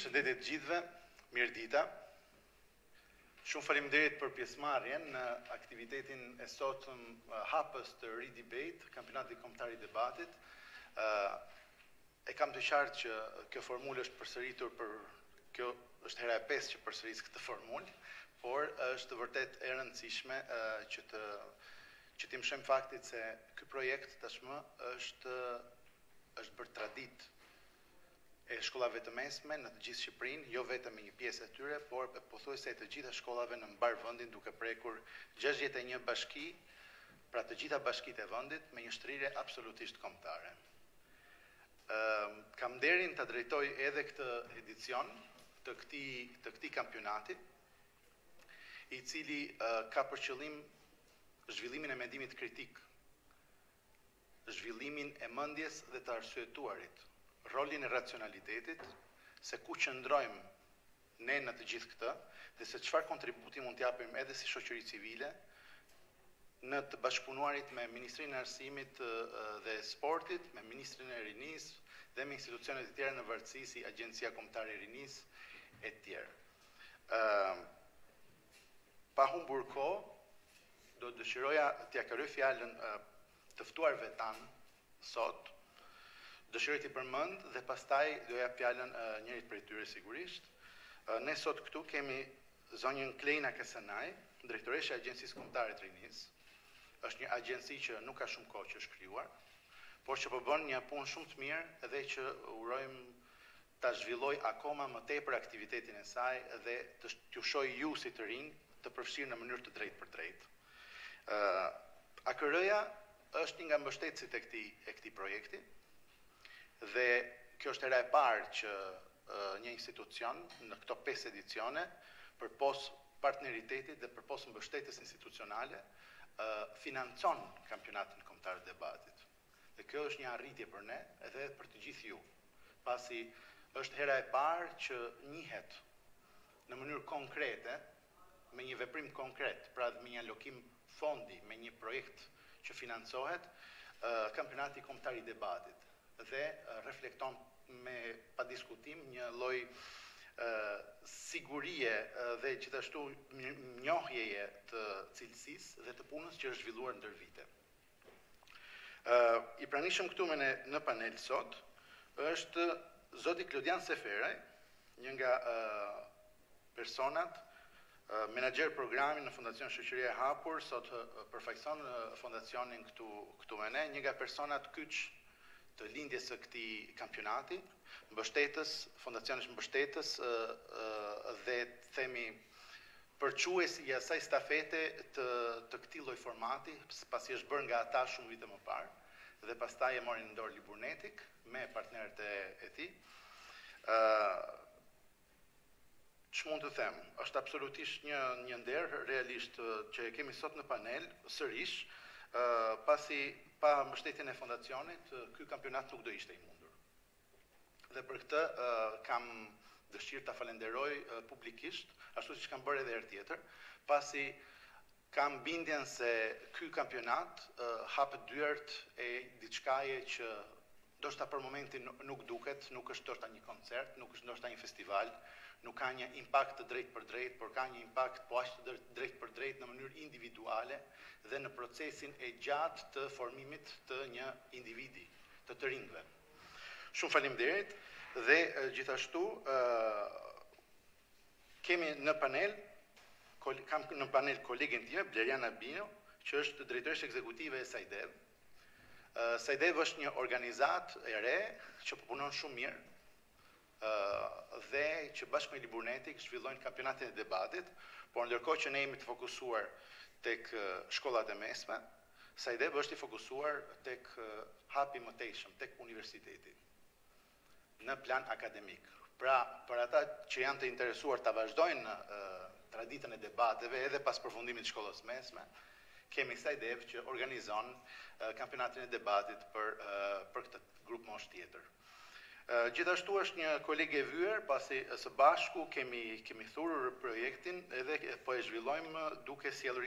Përshëndetje të gjithëve, mirë dita. Shumë faleminderit për pjesëmarrjen në aktivitetin e sotëm hapës të Redebate, kampionati kombëtar i debatit. E kam të qartë që kjo formulë është përsëritur kjo është hera e 5 që përsëris këtë formulë, por është vërtet e rëndësishme që të mshem faktit se ky projekt tashmë është bërë traditë e shkollave të mesme në të gjithë Shqipërinë, jo vetëm me një pjesë e tyre, por pothuajse të gjitha shkollave në mbar vendin, duke prekur 61 bashki, pra të gjitha bashkitë e vendit me një shtrirje absolutisht kombëtare. Kam nderin ta drejtoj edhe këtë edicion të këtij kampionati, i cili ka për qëllim zhvillimin e mendimit kritik, zhvillimin e mendjes dhe të arsyetuarit, rolin e racionalitetit, se ku qëndrojmë ne në të gjithë këtë, dhe se çfarë kontributi mund t'japim edhe si shoqëri civile në të bashkëpunuarit me Ministrinë e Arsimit dhe Sportit, me Ministrinë e Rinisë dhe me institucionet e tjera në varësi si Agjencia Kombëtare e Rinisë e tjerë. Pa humbur kohë, do dëshiroja t'ja kërkoj fjalën të ftuarve tanë sot. Dëshiroj t'i përmend dhe pastaj do jap fjalën njërit prej tyre sigurisht. Ne sot këtu kemi zonjën Klejna Kesenaj, drejtoresha e Agjencisë Kombëtare të Rinisë. Është një agjenci që nuk ka shumë kohë që është krijuar, por që po bën një punë shumë të mirë dhe që urojmë ta zhvilloj akoma më tepër aktivitetin e saj dhe t'ju shoj ju si të rinj të përfshirë në mënyrë të drejtë për drejtë. AKR-ja është një nga mbështetësit e këtij projekti. Dhe kjo është hera e parë që një institucion në këto 5 edicione, përpos partneritetit dhe përpos mbështetjes institucionale, financon kampionatin kombëtar të debatit. Dhe kjo është një arritje për ne edhe për të gjithë ju, pasi është hera e parë që njihet në mënyrë konkrete, me një veprim konkret, pra me një alokim fondi, me një projekt që financohet, kampionati kombëtar i debatit. Dhe reflekton pa diskutim një lloj sigurie dhe gjithashtu njohjeje të cilësisë dhe të punës që është zhvilluar ndër vite. I pranishëm këtu me ne në panel sot është zoti Klodian Seferaj, një nga personat menaxher programi në Fondacion Shoqëria e Hapur, sot përfaqëson fondacionin këtu me ne, një nga personat kyç të lindjes së këtij kampionati, fondacionesh mbështetës dhe themi përquesi i asaj stafete të këtij lloj formati, pasi është bërë nga ata shumë vite më parë, dhe pastaj e mori në dorë Liburnetik me partnerët e tij. Ç'mund të them? Është absolutisht një nder realisht që e kemi sot në panel, sërish, pasi pa mbështetjen e fondacionit, ky kampionat nuk do ishte i mundur. Dhe për këtë kam dëshirë ta falenderoj publikisht, ashtu siç kam bërë edhe herë tjetër, pasi kam bindjen se ky kampionat hap dyert e diçkaje që ndoshta për momentin nuk duket, nuk është ndoshta një koncert, nuk është ndoshta një festival, nuk ka një impakt të drejtë për drejtë, por ka një impakt po aq të drejtë për drejtë në mënyrë individuale dhe në procesin e gjatë të formimit të një individi, të rinjve. Shumë faleminderit dhe gjithashtu kemi në panel kolegen time, Bleriana Bino, që është drejtoresha ekzekutive e Sajdev. Sajdev është një organizatë e re që po punon shumë mirë dhe që bashkë me Liburnetik zhvillojnë kampionatin e debatit, por ndërkohë që ne jemi të fokusuar tek shkollat e mesme, Sajdev është i fokusuar tek hapi mëtejshëm, tek universiteti, në plan akademik. Pra, për ata që janë të interesuar të vazhdojnë traditën e debateve edhe pas përfundimit të shkollës mesme, kemi Sajdev që organizon kampionatin e debatit për këtë grup moshë tjetër. Gjithashtu është një kolege e vyer, pasi së bashku kemi thurur projektin edhe po e zhvillojmë duke sjell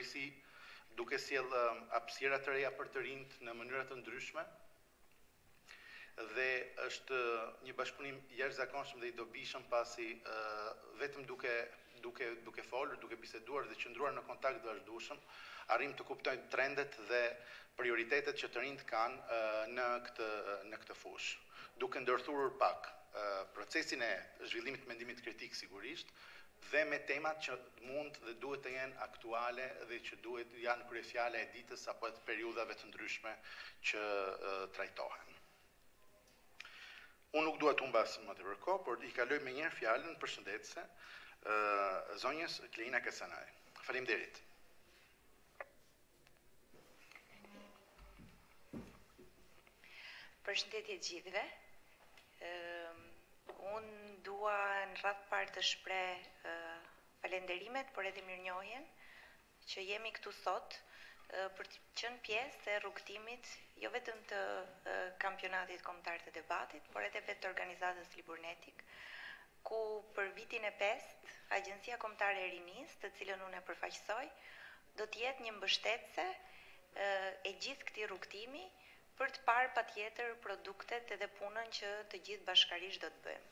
hapësira të reja për të rinjt në mënyra të ndryshme dhe është një bashkëpunim jashtëzakonshëm dhe I dobishëm pasi vetëm duke folur, duke biseduar dhe qëndruar në kontakt vazhdueshëm, arrim të kuptojmë trendet dhe prioritetet që të rinjt kanë në këtë fushë, duke ndërthurur pak procesin e zhvillimit të mendimit kritik sigurisht, dhe me temat që mund dhe duhet të jenë aktuale dhe që duhet janë kryefjale e ditës apo të periudhave të ndryshme që trajtohen. Unë nuk dua të humbas më tepër kohë, por I kaloj me njëherë fjalën përshëndetëse zonjës Kleina Kasanaj. Faleminderit. Përshëndetje gjithëve. Unë dua në radhë parë të shpreh falenderimet, por edhe mirënjohjen që jemi këtu sot për të qenë pjesë e rrugtimit jo vetëm të kampionatit kombëtar të debatit, por edhe vetë të organizatës Liburnetik, ku për vitin e 5 Agjencia Kombëtare e Rinisë, të cilën unë e përfaqësoj, do të jetë një mbështetëse e gjithë këtij rrugtimi për të parë patjetër produktet edhe punën që të gjithë bashkarisht do të bëjmë.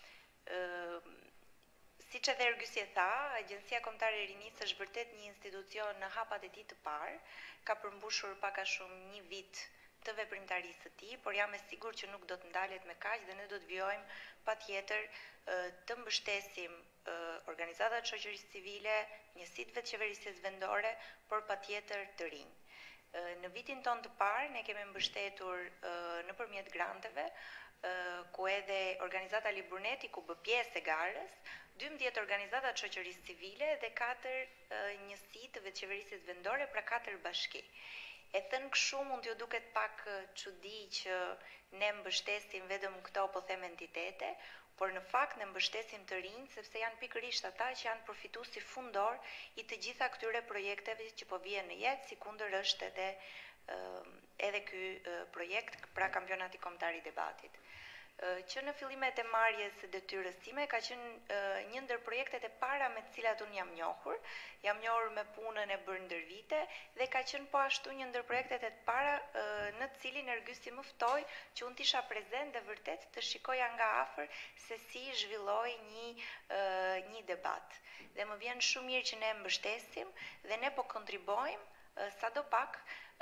Siç edhe Ergysje tha, Agjencia Kombëtare e Rinisë është vërtet një institucion në hapat e tij të parë, ka përmbushur pak a shumë një vit të veprimtarisë së tij, por jam e sigurt që nuk do të ndalet me kaq dhe ne do të vijojmë patjetër të mbështesim organizatat shoqërisë civile, njësitë vetë qeverisjes vendore, por patjetër të rinj. Në vitin ton të parë ne kemi mbështetur nëpërmjet granteve, ku edhe organizata Liburnetik u bë pjesë e garës, 12 organizata të shoqërisë civile dhe 4 njësi të veçqeverisjes vendore, pra 4 bashki. E thënë kështu mund t'ju duket pak çudi që ne mbështesim vetëm këto po them entitete, por në fakt ne mbështesim të rinj sepse janë pikërisht ata që janë përfituesi fundor I të gjitha këtyre projekteve që po vijnë në jetë, sikundër është edhe ky projekt, pra kampionati kombëtar I debatit. Që në fillimet e marrjes së detyrës time ka qenë një ndër projektet e para me të cilat unë jam njohur me punën e bërë ndër vite dhe ka qenë po ashtu një ndër projektet e para në të cilin Ergysje më ftoi që unë t'isha prezent dhe vërtet të shikoja nga afër se si zhvilloi një debat. Dhe më vjen shumë mirë që ne mbështesim dhe ne po kontribuojmë sadopak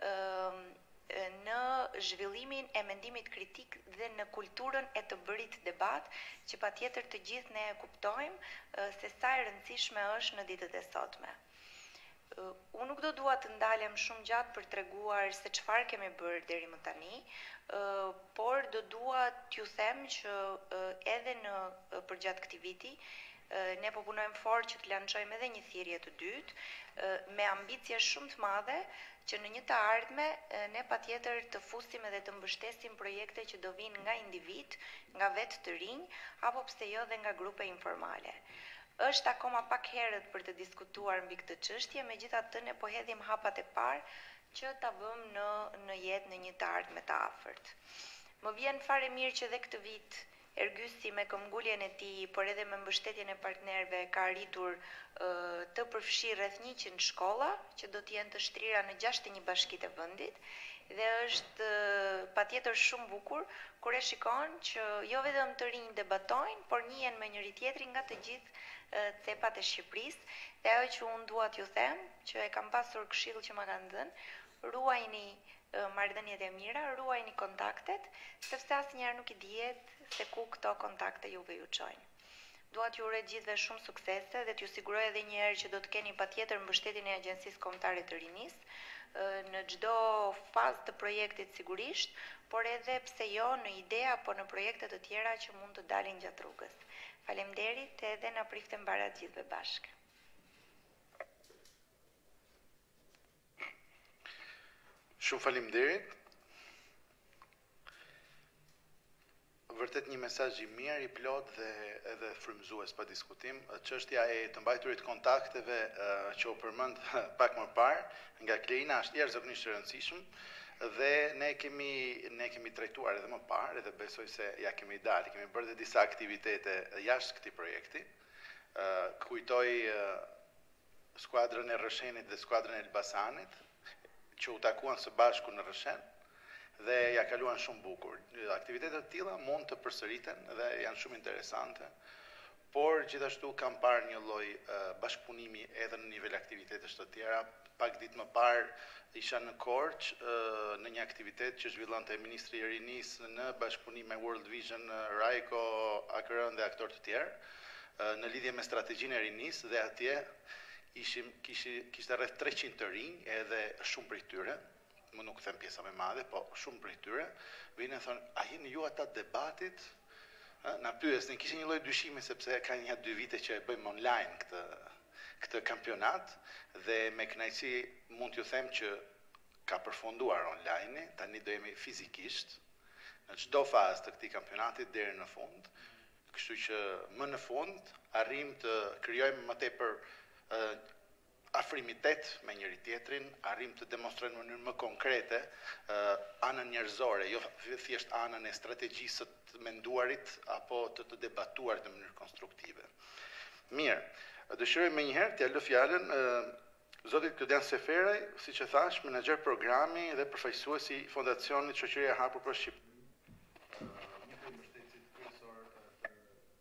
në zhvillimin e mendimit kritik dhe në kulturën e të bërit debat, që patjetër të gjithë ne e kuptojmë se sa e rëndësishme është në ditët e sotme. Unë nuk do dua të ndalem shumë gjatë për treguar se çfarë kemi bërë deri më tani, por do dua t'ju them që edhe në përgjatë këtij viti ne po punojmë fort që të lançojmë edhe një thirrje të dytë me ambicie shumë të madhe që në një të ardhme ne patjetër të fusim edhe të mbështesim projekte që do vinë nga individ, nga vetë të rinj, apo pse jo dhe nga grupe informale. Është akoma pak herët për të diskutuar mbi këtë çështje, megjithatë ne po hedhim hapat e parë që ta vëmë në jetë në një të ardhme të afërt. Më vjen fare mirë që edhe këtë vit Ergysje me këmbguljen e tij, por edhe me mbështetjen e partnerëve ka arritur të përfshijë rreth 100 shkolla që do të jenë të shtrira në 61 bashkitë e vendit dhe është patjetër shumë bukur kur e shikon që jo vetëm të rinj debatojnë, por njihen me njëri tjetrin nga të gjithë cepat e Shqipërisë. Dhe ajo që unë dua t'ju them, që e kam pasur këshill që ma kanë dhënë, ruajini marrëdhëniet e mira, ruajini kontaktet, sepse asnjëherë nuk I dihet se ku këto kontakte juve ju çojnë. Dua t'ju uroj gjithëve shumë suksese dhe t'ju siguroj edhe një herë që do të keni patjetër mbështetjen e Agjencisë Kombëtare të Rinisë në çdo fazë të projektit sigurisht, por edhe pse jo në ide apo në projekte të tjera që mund të dalin gjatë rrugës. Faleminderit edhe na priftem bara të gjithëve bashkë. Shumë faleminderit. Vërtet një mesazh I mirë, I plot dhe edhe frymëzues pa diskutim. Çështja e të mbajturit kontakteve që u përmend pak më parë nga Kleina është jashtëzakonisht e rëndësishme dhe ne kemi trajtuar edhe më parë dhe besoj se ja kemi dalë, kemi bërë dhe disa aktivitete jashtë këtij projekti. Kujtoj skuadrën e Rrëshenit dhe skuadrën e Elbasanit që u takuan së bashku në Rrëshen dhe ja kaluan shumë bukur. Aktivitetet të tilla mund të përsëriten dhe janë shumë interesante, por gjithashtu kam parë një lloj bashkëpunimi edhe në nivel aktivitetesh të tjera. Pak ditë më parë isha në Korçë në një aktivitet që zhvillonte Ministri i Rinisë në bashkëpunim me World Vision, Raiko, AKR dhe aktorë të tjerë në lidhje me strategjinë e rinisë, dhe atje kishte rreth 300 të rinj, edhe shumë prej tyre, më nuk them pjesa më madhe, po shumë prej tyre, vinë e thonë, a jeni ju ata debatit? Na pyesnin, kishin një lloj dyshimi sepse ka 1-2 vite që e bëjmë online këtë kampionat, dhe me kënaqësi mund t'ju them që ka përfunduar online, tani do jemi fizikisht në çdo fazë të këtij kampionati deri në fund. Kështu që më në fund arrim të krijojmë më tepër afrimitet me njëri tjetrin, arrim të demonstrojmë në mënyrë më konkrete anën njerëzore, jo thjesht anën e strategjisë të menduarit apo të debatuarit në mënyrë konstruktive. Mirë, dëshiroj më njëherë t'ja lë fjalën Zotit Klodian Seferaj, siç e thash, menaxher programi dhe përfaqësuesi i Fondacionit Shoqëria e Hapur për Shqipërinë. Një prej mbështetësit kryesor për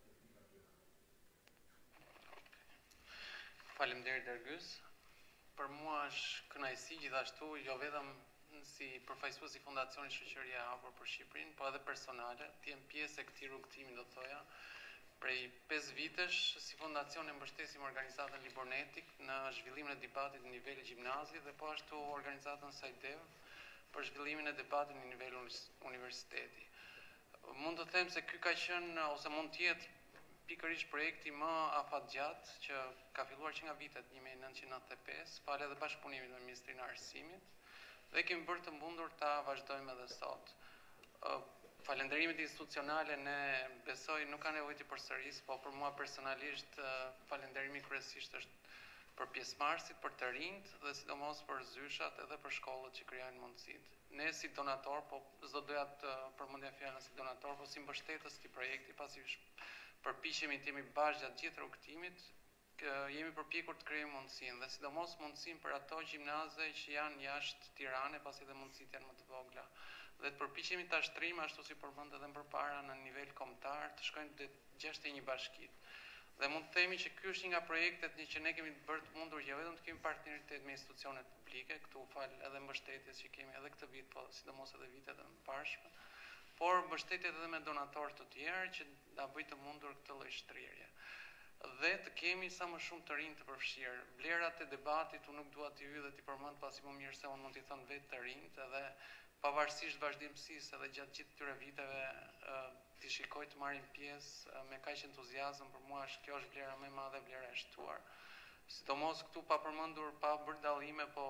Faleminderit Dergys. Për mua është kënaqësi gjithashtu, jo vetëm si përfaqësues i Fondacionit Shoqëria e Hapur për Shqipërinë, po edhe personale, të jem pjesë e këtij rrugtimi, do thoja. Prej 5 vitesh, si fondacion e mbështesim organizatën Libornetik në zhvillimin e debatit në nivel gjimnazit dhe po ashtu organizatën Sajdev për zhvillimin e debatit në nivel universiteti. Mund të them se ky ka qenë ose mund të jetë pikërisht projekti më afatgjatë që ka filluar që nga vitet 1995, falë edhe bashkëpunimit me Ministrinë e Arsimit, dhe kemi bërë të mundur ta vazhdojmë edhe sot. Falënderimet institucionale ne besoj nuk ka nevojë të përsëris, po për mua personalisht falënderimi kryesisht është për pjesëmarrësit, për të rinjt dhe sidomos për zyshat edhe për shkollët që krijojnë mundësitë. Ne si donator, po s'do doja të përmendja fjalën si donator, po si mbështetës të projektit, pasi përpiqemi të jemi bashkë gjatë gjithë rrugtimit, jemi përpjekur të krijojmë mundësinë dhe sidomos mundësinë për ato gjimnaze që janë jashtë Tiranës, pasi edhe mundësitë janë më të vogla. Dhe të përpiqemi ta shtrijmë ashtu si përmend edhe më përpara në nivel kombëtar, të shkojnë te 61 bashkitë. Dhe mund të themi që ky është një nga projektet që ne kemi bërë të mundur jo vetëm të kemi partneritet me institucionet publike, këtu fal edhe mbështetjes që kemi edhe këtë vit, po sidomos edhe vitet e mëparshme, por mbështetjet edhe me donatorë të tjerë që na bëjnë të mundur këtë lloj shtrirje. Dhe të kemi sa më shumë të rinj të përfshirë. Vlerat e debatit unë nuk dua t'i hyj dhe t'i përmend, pasi më mirë se unë mund t'i them vetë të rinjt, edhe pavarësisht vazhdimësisë edhe gjatë gjithë këtyre viteve t'i shikoj të marrin pjesë me kaq entuziazëm, për mua kjo është vlera më e madhe, vlera e shtuar. Sidomos këtu pa përmendur, pa bërë dallime, po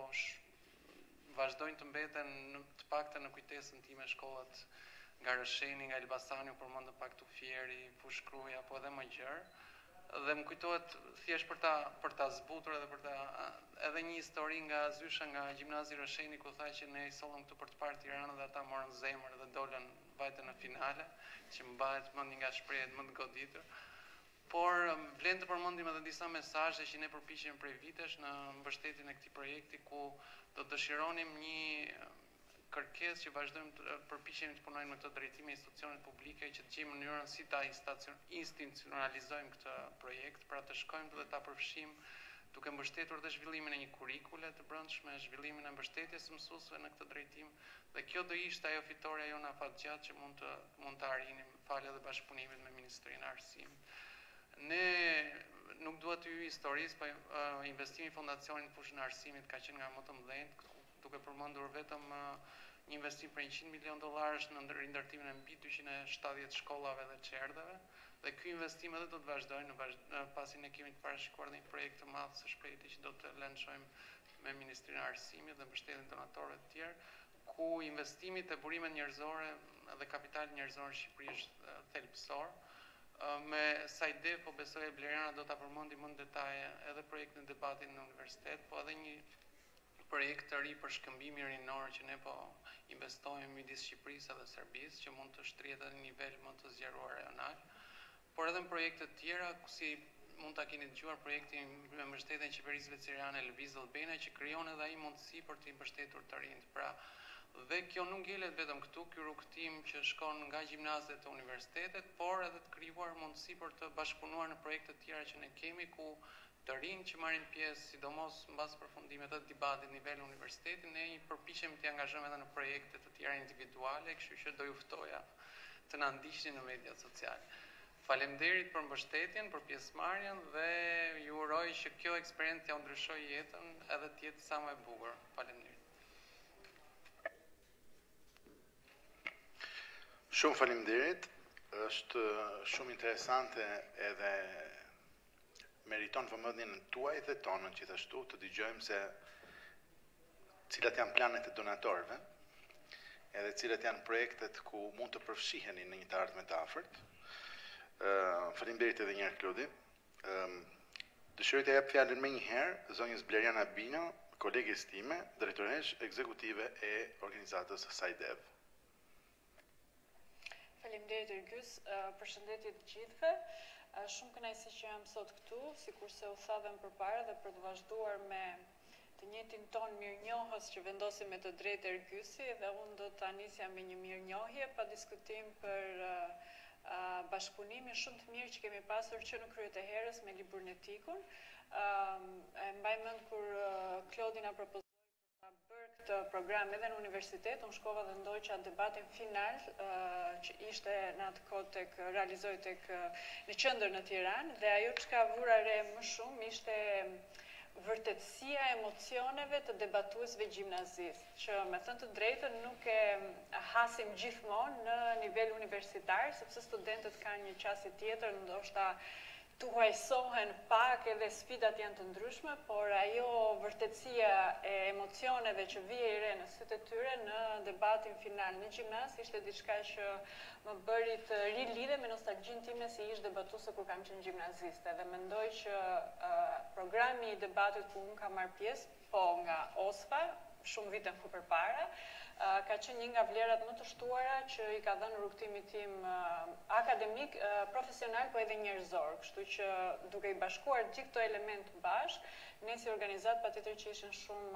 vazhdojnë të mbeten të paktën në kujtesën time shkollat nga Rësheni, nga Elbasani, u përmendën pak këtu Fieri, Fushkruja, po edhe më gjerë. Dhe më kujtohet thjesht për ta zbutur edhe një histori nga Zysha, nga Gjimnazi Rësheni, ku tha që ne i sollëm këtu për të parë Tiranën dhe ata morën zemër dhe dolën vajtën në finale, që më bëhet mend nga shprehjet më të goditur. Por vlen të përmendim edhe disa mesazhe që ne përpiqemi prej vitesh në mbështetjen e këtij projekti, ku do dëshironim një kërkesë që vazhdojmë të përpiqemi të punojmë në këtë drejtim me institucionet publike, që të gjejmë mënyrën si ta institucionalizojmë këtë projekt, pra të shkojmë dhe ta përfshijmë duke mbështetur dhe zhvillimin e një kurrikule të brendshme, zhvillimin e mbështetjes së mësuesve në këtë drejtim, dhe kjo do ishte ajo fitoria jona afatgjatë që mund të arrinim falë edhe bashkëpunimit me Ministrinë e Arsimit. Ne nuk dua të hyj historisë, po investimi i fondacionit në fushën e arsimit ka qenë nga më të mëdhenjt, duke përmendur vetëm një investim për $100 milion në rindërtimin e mbi 270 shkollave dhe çerdheve, dhe ky investim edhe do të vazhdojë pasi ne kemi të parashikuar një projekt të madh së shpejti që do të lançojmë me Ministrinë e Arsimit dhe mbështetjen donatorëve të tjerë, ku investimi te burimet njerëzore dhe kapitali njerëzor në Shqipëri është thelbësor. Me Sajdev, po besoj e Blerjana do ta përmendi më në detaje edhe projektin e debatit në universitet, po edhe një projekt të ri për shkëmbimi rinor që ne po investojmë midis Shqipërisë dhe Serbisë, që mund të shtrihet në nivel më të zgjeruar rajonal, por edhe në projekte të tjera, si mund ta keni dëgjuar projektin me mbështetjen e qeverisë zveçeriane Lëviz Albena, që krijon edhe ai mundësi për të mbështetur të rinjt. Pra, Dhe kjo nuk ngelet vetëm këtu, ky rrugëtim që shkon nga gjimnazet të universitetet, por edhe të krijuar mundësi për të bashkëpunuar në projekte të tjera që ne kemi, ku të rinj që marrin pjesë, sidomos mbas përfundimit të debatit nivel universiteti, ne i përpiqemi të angazhojmë edhe në projekte të tjera individuale, kështu që do ju ftoja të na ndiqni në mediat sociale. Faleminderit për mbështetjen, për pjesëmarrjen dhe ju uroj që kjo eksperiencë t'ja ndryshojë jetën edhe të jetë sa më e bukur. Faleminderit. Shumë faleminderit. Është shumë interesante edhe meriton vëmendjen tuaj dhe tonën gjithashtu të dëgjojmë se cilat janë planet e donatorëve, edhe cilat janë projektet ku mund të përfshiheni në një të ardhme të afërt. Faleminderit edhe një herë Klodi. Dëshiroj të jap fjalën më një herë zonjës Bleriana Bino, koleges time, drejtoresh ekzekutive e organizatës SAIDEV. Faleminderit Ergjys, përshëndetje të gjithëve. Shumë kënaqësi që jam sot këtu, sikurse u thavem përpara dhe për të vazhduar me të njëjtin ton mirënjohës që vendosi me të drejtë Ergjysi, dhe unë do ta nisja me një mirënjohje pa diskutim për bashkëpunimin shumë të mirë që kemi pasur që në kryet e herës me Liburnetikun. E mbaj mend kur Klodi na propozoi bërë këtë program edhe në universitet, unë shkova dhe ndoqa debatin final që ishte në atë kohë realizoi në qendër në Tiranë, dhe ajo çka vura re më shumë ishte vërtetësia e emocioneve të debatuesve gjimnazistë, që me thënë të drejtën nuk e hasim gjithmonë në nivel universitar, sepse studentët kanë një qasje tjetër, ndoshta tuajsohen pak edhe sfidat janë të ndryshme, por ajo vërtetësia e emocioneve që vije i re në sytë e tyre në debatin final në gjimnaz ishte diçka që më bëri të rilidhe me nostalgjinë time si ish debatuese kur kam qenë gjimnaziste, dhe mendoj që programi i debatit ku unë kam marrë pjesë, po nga OSFA, shumë vite më përpara, ka qenë një nga vlerat më të shtuara që i ka dhënë rrugtimit tim akademik, profesional, po edhe njerëzor. Kështu që duke i bashkuar gjithë këto element bashk, ne si organizat patjetër që ishin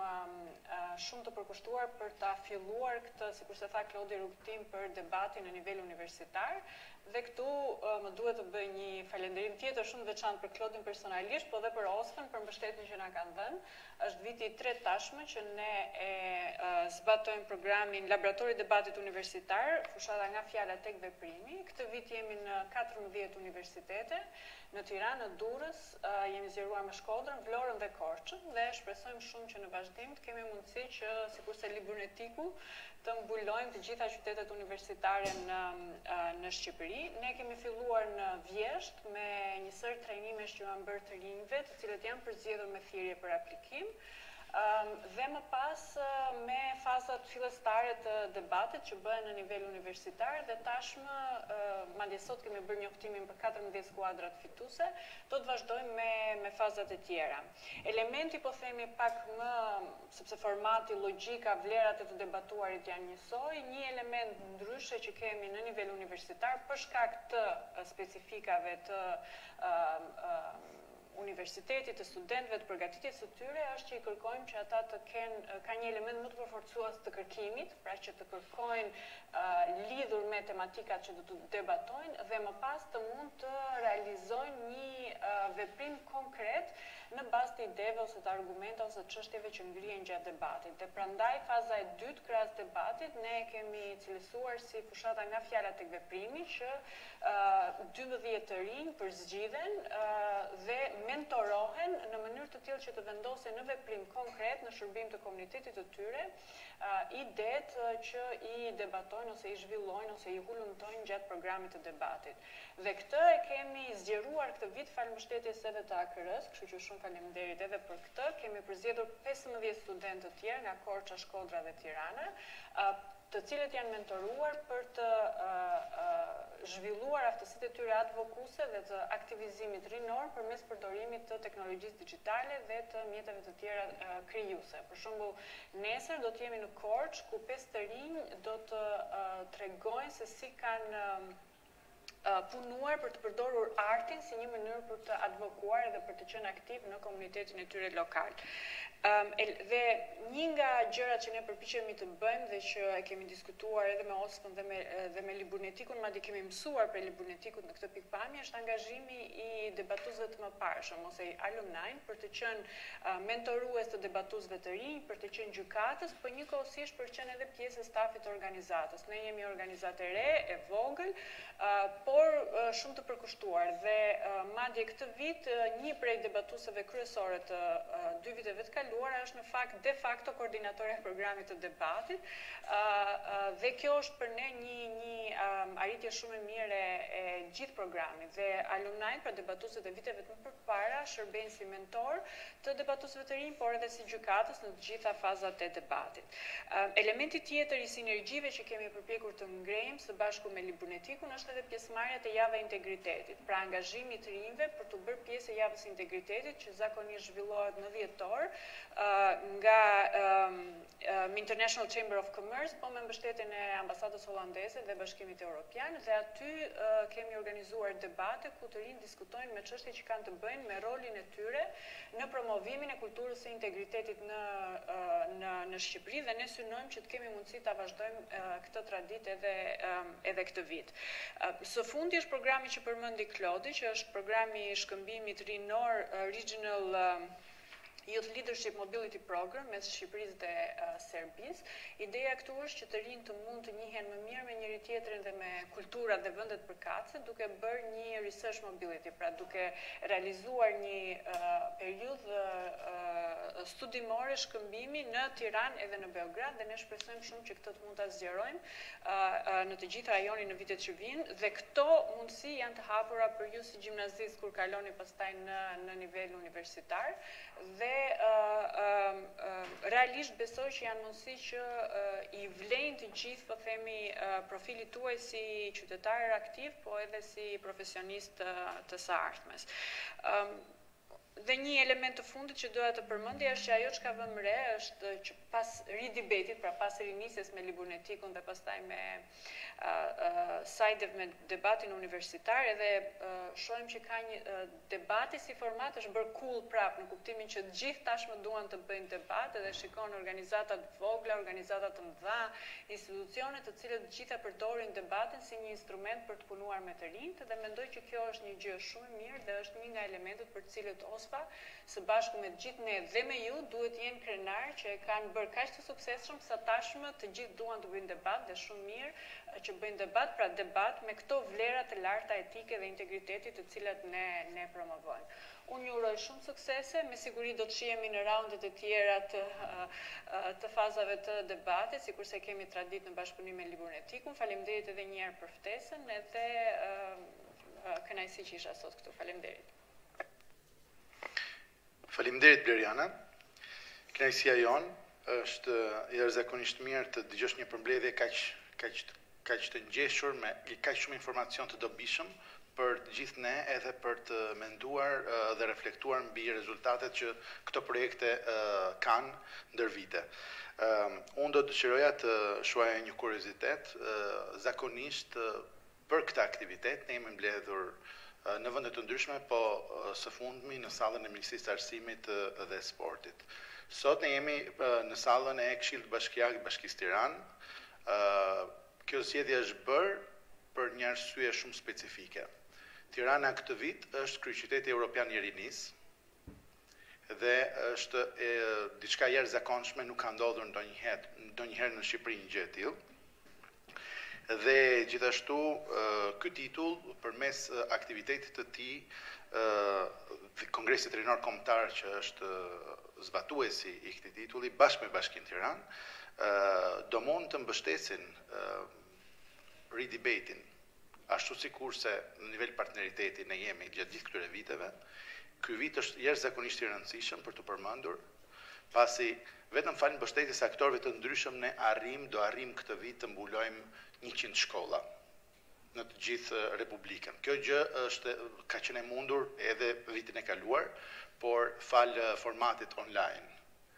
shumë të përkushtuar për ta filluar këtë, sikurse tha Klodi, rrugtim për debatin në nivel universitar. Dhe këtu më duhet të bëj një falënderim tjetër shumë veçantë për Klodin personalisht, po dhe për OSFën për mbështetjen që na kanë dhënë. Është viti i tretë tashmë që ne zbatojmë programin Laboratori Debatit Universitar, fushata nga fjala tek veprimi. Këtë vit jemi në 14 universitete, në Tiranë, në Durrës, jemi zgjeruar me Shkodrën, Vlorën dhe Korçën, dhe shpresojmë shumë që në vazhdim të kemi mundësi që, sikurse Liburnetiku, të mbulojmë të gjitha qytetet universitare në Shqipëri. Ne kemi filluar në Vjeshtë me një sër trajnimesh që janë bërë të rinjve, të cilët janë përzgjedhur me thirrje për aplikim, dhe më pas me fazat fillestare të debatit që bëhen në nivel universitar, dhe tashmë, madje sot kemi bërë njoftimin për 14 skuadrat fituese, do të vazhdojmë me fazat e tjera. Elementi, po themi pak më, sepse formati, logjika, vlerat e të debatuarit janë njësoj, një element ndryshe që kemi në nivel universitar për shkak të specifikave të universitetit, të studentëve, të përgatitjes së tyre, është që i kërkojmë që ata të kenë ka një element më të përforcues të kërkimit, pra që të kërkojnë lidhur me tematikat që do të debatojnë, dhe më pas të mund të realizojnë një veprim konkret në bazë të ideve ose të argumente ose të çështjeve që ngrihen gjatë debatit. Dhe prandaj faza e dytë krahas debatit ne kemi cilësuar si fushata nga fjala tek veprimi, që 12 të rinj përzgjidhen dhe mentorohen në mënyrë të tillë që të vendosen në veprim konkret në shërbim të komunitetit të tyre idetë që i debatojnë ose i zhvillojnë ose i hulumtojnë gjatë programit të debatit. Dhe këtë e kemi zgjeruar këtë vit falëmbështetjes edhe të AKR-s, kështu që shumë faleminderit edhe për këtë. Kemi përzgjedhur 15 studentë të tjerë nga Korça, Shkodra dhe Tirana, të cilët janë mentoruar për të zhvilluar aftësitë e tyre advokuese dhe të aktivizimit rinor përmes përdorimit të teknologjisë digjitale dhe të mjeteve të tjera krijuese. Për shembull, nesër do të jemi në Korçë ku 5 të rinj do të tregojnë se si kanë punuar për të përdorur artin si një mënyrë për të advokuar dhe për të qenë aktiv në komunitetin e tyre lokal. Dhe një nga gjërat që ne përpiqemi të bëjmë dhe që e kemi diskutuar edhe me Oskën dhe me Liburnetikun, madje kemi mësuar për Liburnetikun në këtë pikpamje, është angazhimi i debatuesve të mëparshëm ose i alumni për të qenë mentorues të debatuesve të rinj, për të qenë gjykatës, por njëkohësisht për të qenë edhe pjesë e stafit të organizatës. Ne jemi organizatë e re, e vogël, por shumë të përkushtuar dhe madje këtë vit një prej debatuesve kryesore të 2 viteve të kaluara është në fakt de facto koordinatorja e programit të debatit dhe kjo është për ne një arritje shumë e mirë e gjithë programit dhe alumni për debatuesët e viteve të përpara shërbejnë si mentor të debatuesve të rinj, por edhe si gjykatës në të gjitha fazat e debatit. Elementi tjetër i sinergjive që kemi përpjekur të ngrejmë së bashku me Liburnetikun është edhe pjesëmarrja te java e integritetit, pra angazhimi i të rinjve për të bërë pjesë e javës së integritetit që zakonisht zhvillohet në dhjetor nga International Chamber of Commerce, po me mbështetjen e ambasadës hollandeze dhe Bashkimit Evropian, dhe aty kemi organizuar debate ku të rinjt diskutojnë me çështje që kanë të bëjnë me rolin e tyre në promovimin e kulturës së integritetit në Shqipëri dhe ne synojmë që të kemi mundësi ta vazhdojmë këtë traditë edhe këtë vit. Së fundi është programi që përmendi Klodi, që është programi i shkëmbimit rinor Regional Youth Leadership Mobility Program mes Shqipërisë dhe Serbisë. Ideja këtu është që të rinjt të mund të njihen më mirë me njëri tjetrin dhe me kulturat dhe vendet përkatëse, duke bërë një research mobility, pra duke realizuar një periudhë studimore shkëmbimi në Tiranë edhe në Beograd dhe ne shpresojmë shumë që këtë të mund ta zgjerojmë në të gjithë rajonin në vitet që vijnë dhe këto mundësi janë të hapura për ju si gjimnazist kur kaloni pastaj në nivel universitar dhe realisht besoj që janë mundësi që i vlejnë të gjithë, po themi, profilit tuaj si qytetar aktiv, po edhe si profesionist të së ardhmes. Dhe një element të fundit që doja të përmendja është që ajo që ka vënë re është që pas ridebatit, pra pas rinisjes me Liburnetikun dhe pastaj me sajdev me debatin universitar, edhe shohim që ka një debati si format është bërë cool prap, në kuptimin që të gjithë tashmë duan të bëjnë debat edhe shikon organizatat vogla, organizatat të mëdha, institucione të cilët të gjitha përdorin debatin si një instrument për të punuar me të rinjt dhe mendoj që kjo është një gjë shumë e mirë dhe është një nga elementet për të cilët OSPA së bashku me të gjithë ne dhe me ju duhet jenë krenar që e kanë bërë kaq të suksesshëm sa tashmë të gjithë duan të bëjnë debat dhe shumë mirë që bëjnë debat, pra debat me këto vlera të larta etike dhe integritetit të cilat ne promovojmë. Unë ju uroj shumë suksese, me siguri do të shihemi në raundet e tjera të fazave të debatit, sikurse kemi traditë në bashkëpunim me Liburnetikun. Faleminderit edhe një herë për ftesën edhe kënaqësi që isha sot këtu. Faleminderit. Faleminderit Bleriana. Kënaqësia jon është jashtëzakonisht mirë të dëgjosh një përmbledhje kaq të ngjeshur me kaq shumë informacion të dobishëm për të gjithë ne edhe për të menduar dhe reflektuar mbi rezultatet që këto projekte kanë ndër vite. Unë do të dëshiroja të shuaja një kuriozitet, zakonisht për këtë aktivitet ne jemi mbledhur në vende të ndryshme, po së fundmi në sallën e Ministrisë së Arsimit dhe Sportit. Sot ne jemi në sallën e Këshillit Bashkiak të Bashkisë Tiranë. Kjo zgjedhje është bërë për një arsye shumë specifike. Tirana këtë vit është kryeqyteti evropian i rinisë dhe është diçka jashtëzakonshme, nuk ka ndodhur ndonjëherë në Shqipëri një gjë e tillë. Dhe gjithashtu ky titull përmes aktivitetit të tij Kongresit Rinor Kombëtar që është zbatuesi i këtij titulli bashkë me Bashkinë Tiranë do mund të mbështesin ridebatin, ashtu sikurse në nivel partneriteti ne jemi gjatë gjithë këtyre viteve. Ky vit është jashtëzakonisht i rëndësishëm për të përmendur, pasi vetëm falë mbështetjes aktorëve të ndryshëm ne do arrim këtë vit të mbulojmë 100 shkolla në të gjithë Republikën. Kjo gjë ka qenë e mundur edhe vitin e kaluar, por falë formatit online.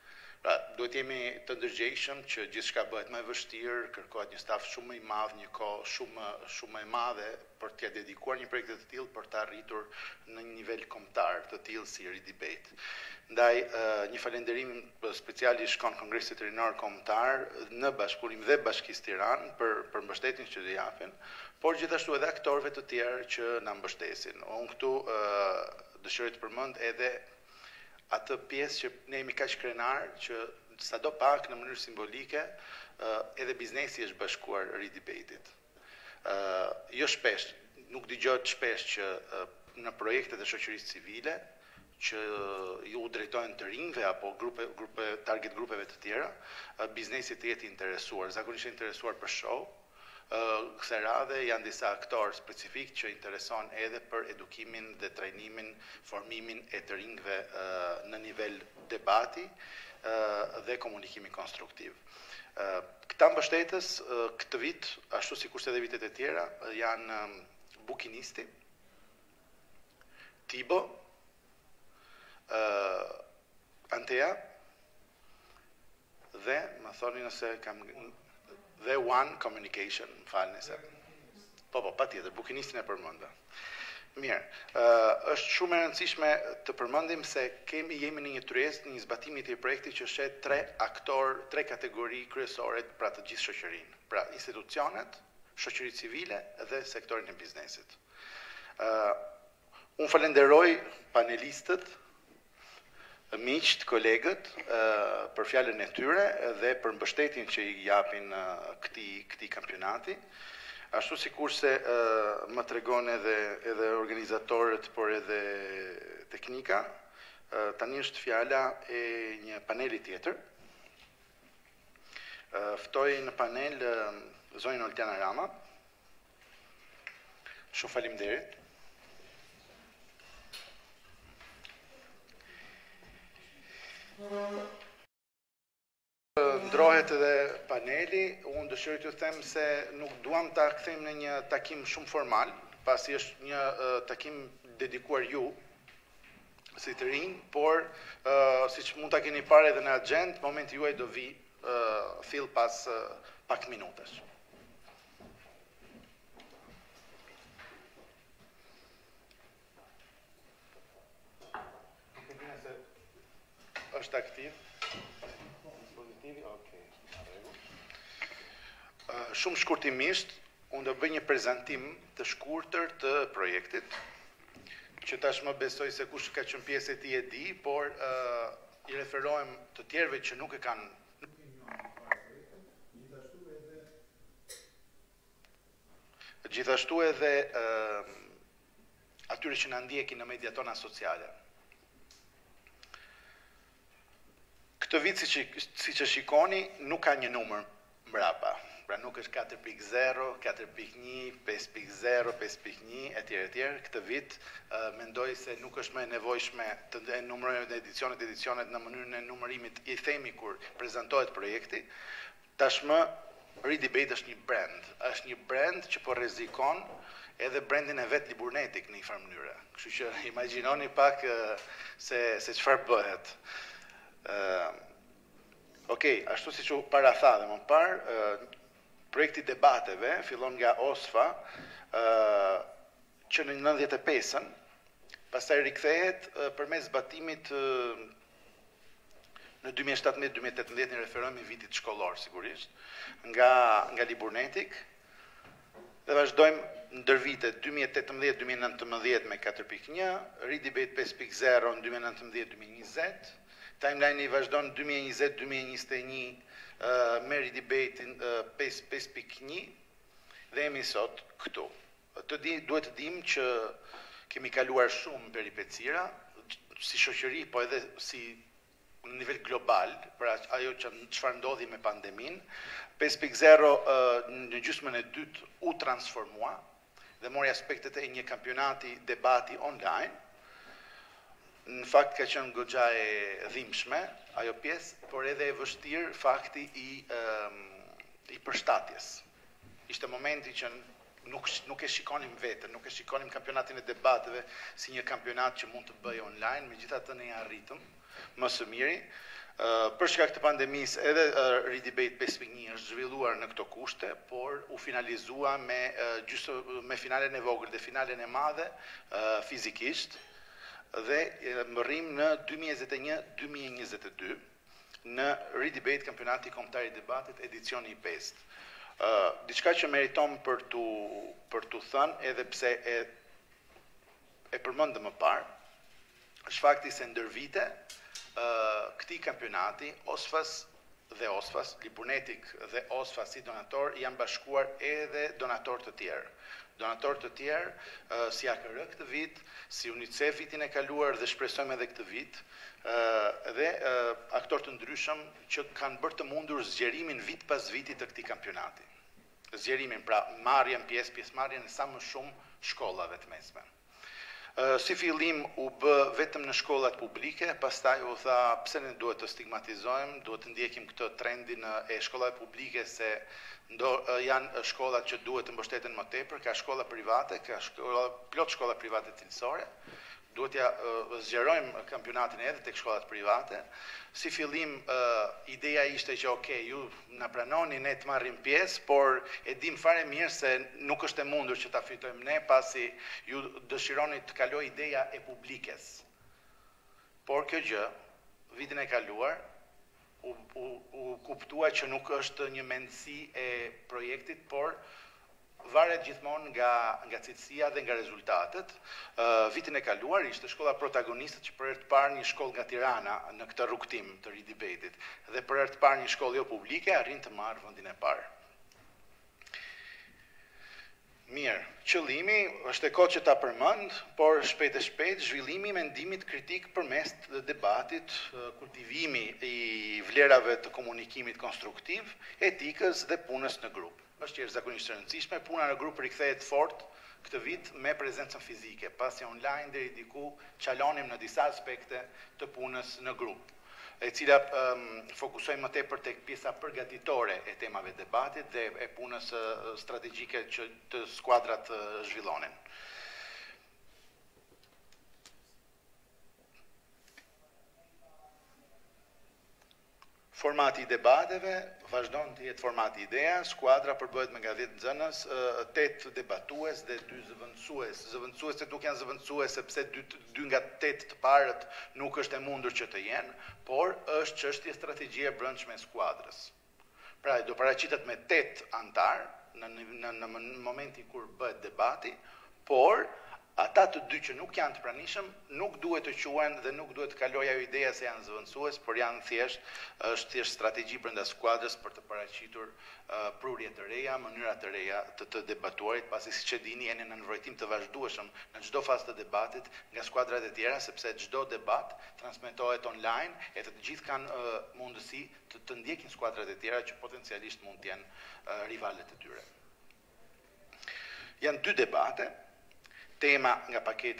Pra, duhet jemi të ndërgjegjshëm që gjithçka bëhet më e vështirë, kërkohet një staf shumë më i madh, një kohë shumë më e madhe për t'ia dedikuar një projekti të tillë për të arritur në një nivel kombëtar të tillë si Ridebate. Ndaj një falënderim special i shkon Kongresit Rinor Kombëtar në bashkëpunim dhe Bashkisë Tiranë për mbështetjen që do japin, por gjithashtu edhe aktorëve të tjerë që na mbështesin. Unë këtu dëshiroj të përmend edhe atë pjesë që ne jemi kaq krenar që sadopak në mënyrë simbolike edhe biznesi është bashkuar Ridebatit. Jo shpesh, nuk dëgjohet shpesh që në projektet e shoqërisë civile që ju drejtohen të rinjve apo target grupeve të tjera, biznesi të jetë interesuar, zakonisht interesuar për show. Kësaj radhe janë disa aktorë specifik që intereson edhe për edukimin dhe trajnimin, formimin e të rinjve në nivel debati dhe komunikimi konstruktiv. Këta mbështetës këtë vit, ashtu si kurse edhe vitet e tjera, janë Bukinisti, Tibo, Antea dhe, më thoni nëse kam... dhe One Communication, më falni se. Po, patjetër, Bukinistin e përmenda. Mirë, është shumë e rëndësishme të përmendim se jemi në një tryezë, një zbatimi të projektit që shet 3 kategori kryesore pra të gjithë shoqërinë. Pra, institucionet, shoqëritë civile dhe sektorin e biznesit. Unë falenderoj panelistët, miqt, kolegët, për fjalën e tyre dhe për mbështetjen që i japin këtij kampionati. Ashtu sikurse më tregon edhe organizatorët, por edhe teknika, tani është fjala e një paneli tjetër. Ftoj në panel zonjën Oltjana Rama. Shumë faleminderit. Ndrohet edhe paneli, unë dëshiroj të them se nuk duam ta kthejmë në një takim shumë formal, pasi është një takim dedikuar ju, si të rinj, por siç mund ta keni parë edhe në agjend, momenti juaj do vi fill pas pak minutash. Është aktiv? Dispozitivi? Okej. Shumë shkurtimisht, unë do bëj një prezantim të shkurtër të projektit, që tashmë besoj se kush ka qenë pjesë e tij e di, por i referohem të tjerëve që nuk e kanë gjithashtu edhe atyre që na ndjekin në mediat tona sociale. Këtë vit, siç e shikoni, nuk ka një numër mbrapa. Pra nuk është 4.0, 4.1, 5.0, 5.1, etj. Këtë vit mendoj se nuk është më e nevojshme të numërojmë edicionet në mënyrën e numërimit i themi kur prezantohet projekti. Tashmë Ridebate është një brand. Është një brand që po rrezikon edhe brandin e vet Liburnetik në një farë mënyrë. Kështu që imagjinoni pak se çfarë bëhet. Okej, ashtu siç u paratha dhe më parë, projekti debateve fillon nga OSFA që në 95-ën, pastaj rikthehet përmes zbatimit në 2017-2018 në referohemi vitit shkollor sigurisht, nga Liburnetik, dhe vazhdojmë ndër vitet 2018-2019 me 4.1, Ridebate 5.0 në 2019-2020, timeline i vazhdon 2020-2021 me Ridebate 5.1 dhe jemi sot këtu. Duhet të dim që kemi kaluar shumë peripecira, si shoqëri, po edhe si në nivel global, pra ajo që çfarë ndodhi me pandemin. 5.0 në gjysmën e dytë u transformua dhe mori aspektet e një kampionati debati online. Në fakt ka qenë goxha e dhimbshme ajo pjesë, por edhe e vështirë fakti i përshtatjes. Ishte momenti që nuk e shikonim vetën, nuk e shikonim kampionatin e debateve si një kampionat që mund të bëjë online, megjithatë ne ja arritëm më së miri. Për shkak të pandemisë edhe Ridebate 5.1 është zhvilluar në këto kushte, por u finalizua me finalen e vogël dhe finalen e madhe fizikisht dhe më rrim në 2021-2022 në Ridebate kampionati kombëtar i debatit edicioni i 5. Diçka që meriton për tu thënë edhe pse e përmendëm më parë, është fakti se ndër vite këtij kampionati OSFAS, Liburnetik dhe OSFAS si donator janë bashkuar edhe donator të tjerë. Donator të tjerë si AKR këtë vit, si UNICEF vitin e kaluar dhe shpresojmë edhe këtë vit, dhe aktor të ndryshëm që kanë bërë të mundur zgjerimin vit pas viti të këtij kampionati. Zgjerimin, pra pjesëmarrjen e sa më shumë shkollave të mesme. Si fillim u bë vetëm në shkollat publike, pastaj u tha pse ne duhet të stigmatizojmë, duhet të ndjekim këtë trendin e shkollave publike se janë shkollat që duhet të mbështeten më tepër, ka shkolla private, plot shkolla private cilësore, duhet ja zgjerojmë kampionatin edhe tek shkollat private. Si fillim, ideja ishte që ju na pranoni ne të marrim pjesë, por e dim fare mirë se nuk është e mundur që ta fitojmë ne, pasi ju dëshironi të kaloj ideja e publikes. Por kjo gjë, vitin e kaluar, u kuptua që nuk është një mendësi e projektit, por varet gjithmonë nga cilësia dhe nga rezultatet. Vitin e kaluar ishte shkolla protagoniste që për herë të parë një shkollë nga Tirana në këtë rrugtim të Ridebatit dhe për herë të parë një shkollë jo publike arrin të marrë vendin e parë. Mirë, qëllimi është e kohë që ta përmend, por shpejt e shpejt zhvillimi i mendimit kritik përmes të debatit, kultivimi i vlerave të komunikimit konstruktiv, etikës dhe punës në grup. Është jashtëzakonisht e rëndësishme, puna në grup rikthehet fort këtë vit me prezencën fizike, pasi online deri diku çalonim në disa aspekte të punës në grup, e cila fokusojnë më tepër tek pjesa përgatitore e temave debatit dhe e punës strategjike që të skuadrat zhvillonin. Formati i debateve vazhdon të jetë formati ideja, skuadra përbëhet me nga 10 nxënës, 8 debatues dhe 2 zëvendësues. Zëvendësuesit nuk janë zëvendësues sepse 2 nga 8 të parët nuk është e mundur që të jenë, por është çështje strategjie e brendshme e skuadrës. Pra do paraqitet me 8 antar në momentin kur bëhet debati, por ata të dy që nuk janë të pranishëm nuk duhet të quhen dhe nuk duhet të kalojë ajo ideja se janë zëvendësues, por janë është thjesht strategji brenda skuadrës për të paraqitur prurje të reja, mënyra të reja të debatuarit, pasi siç e dini jeni në nevojtim të vazhdueshëm në çdo fazë të debatit nga skuadrat e tjera, sepse çdo debat transmetohet online e të gjithë kanë mundësi të ndjekin skuadrat e tjera që potencialisht mund të jenë rivalet e tyre. Janë 2 debate, tema nga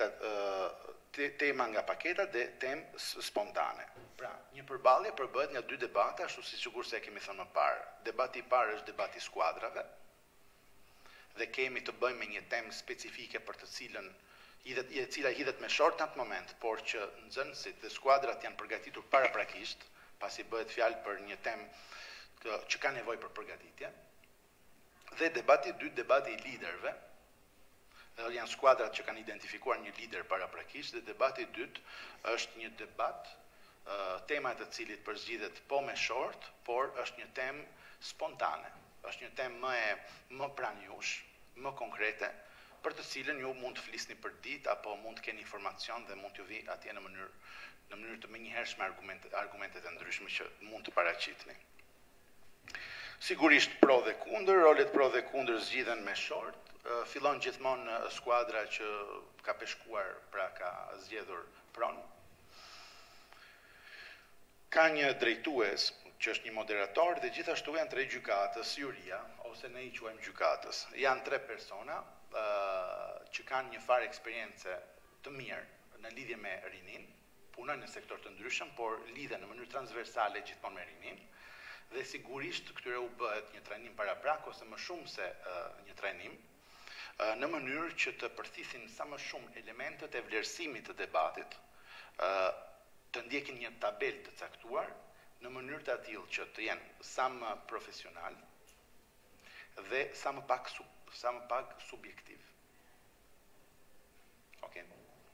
paketat dhe temë spontane. Pra, një përballje përbëhet nga 2 debate, ashtu si sigurisht e kemi thënë më parë. Debati i parë është debati i skuadrave dhe kemi të bëjmë me një temë specifike për të cilën e cila hidhet me short në atë moment, por që nxënësit dhe skuadrat janë përgatitur paraprakisht, pasi bëhet fjalë për një temë që ka nevojë për përgatitje. Dhe debati i dytë, debati i liderëve, janë skuadrat që kanë identifikuar një lider paraprakisht, dhe debati i dytë është një debat, tema e të cilit përzgjidhet po me short, por është një temë spontane, është një temë më pranë jush, më konkrete, për të cilën ju mund të flisni për ditë apo mund të keni informacion dhe mund t'ju vi atje në mënyrë të menjëhershme argumentet e ndryshme që mund të paraqitni. Sigurisht pro dhe kundër, rolet pro dhe kundër zgjidhen me short. Fillon gjithmonë skuadra që ka peshkuar, pra ka zgjedhur pron. Ka një drejtues që është një moderator dhe gjithashtu janë 3 gjykatës, juria, ose ne i quajmë gjykatës. Janë 3 persona që kanë një farë eksperiencë të mirë në lidhje me rinin, punojnë në sektor të ndryshëm, por lidhen në mënyrë transversale gjithmonë me rinin, dhe sigurisht këtyre u bëhet një trajnim paraprak ose më shumë se një trajnim, në mënyrë që të përthithin sa më shumë elementet e vlerësimit të debatit, të ndjekin një tabel të caktuar në mënyrë të tillë që të jenë sa më profesional dhe sa më pak subjektiv. Okej.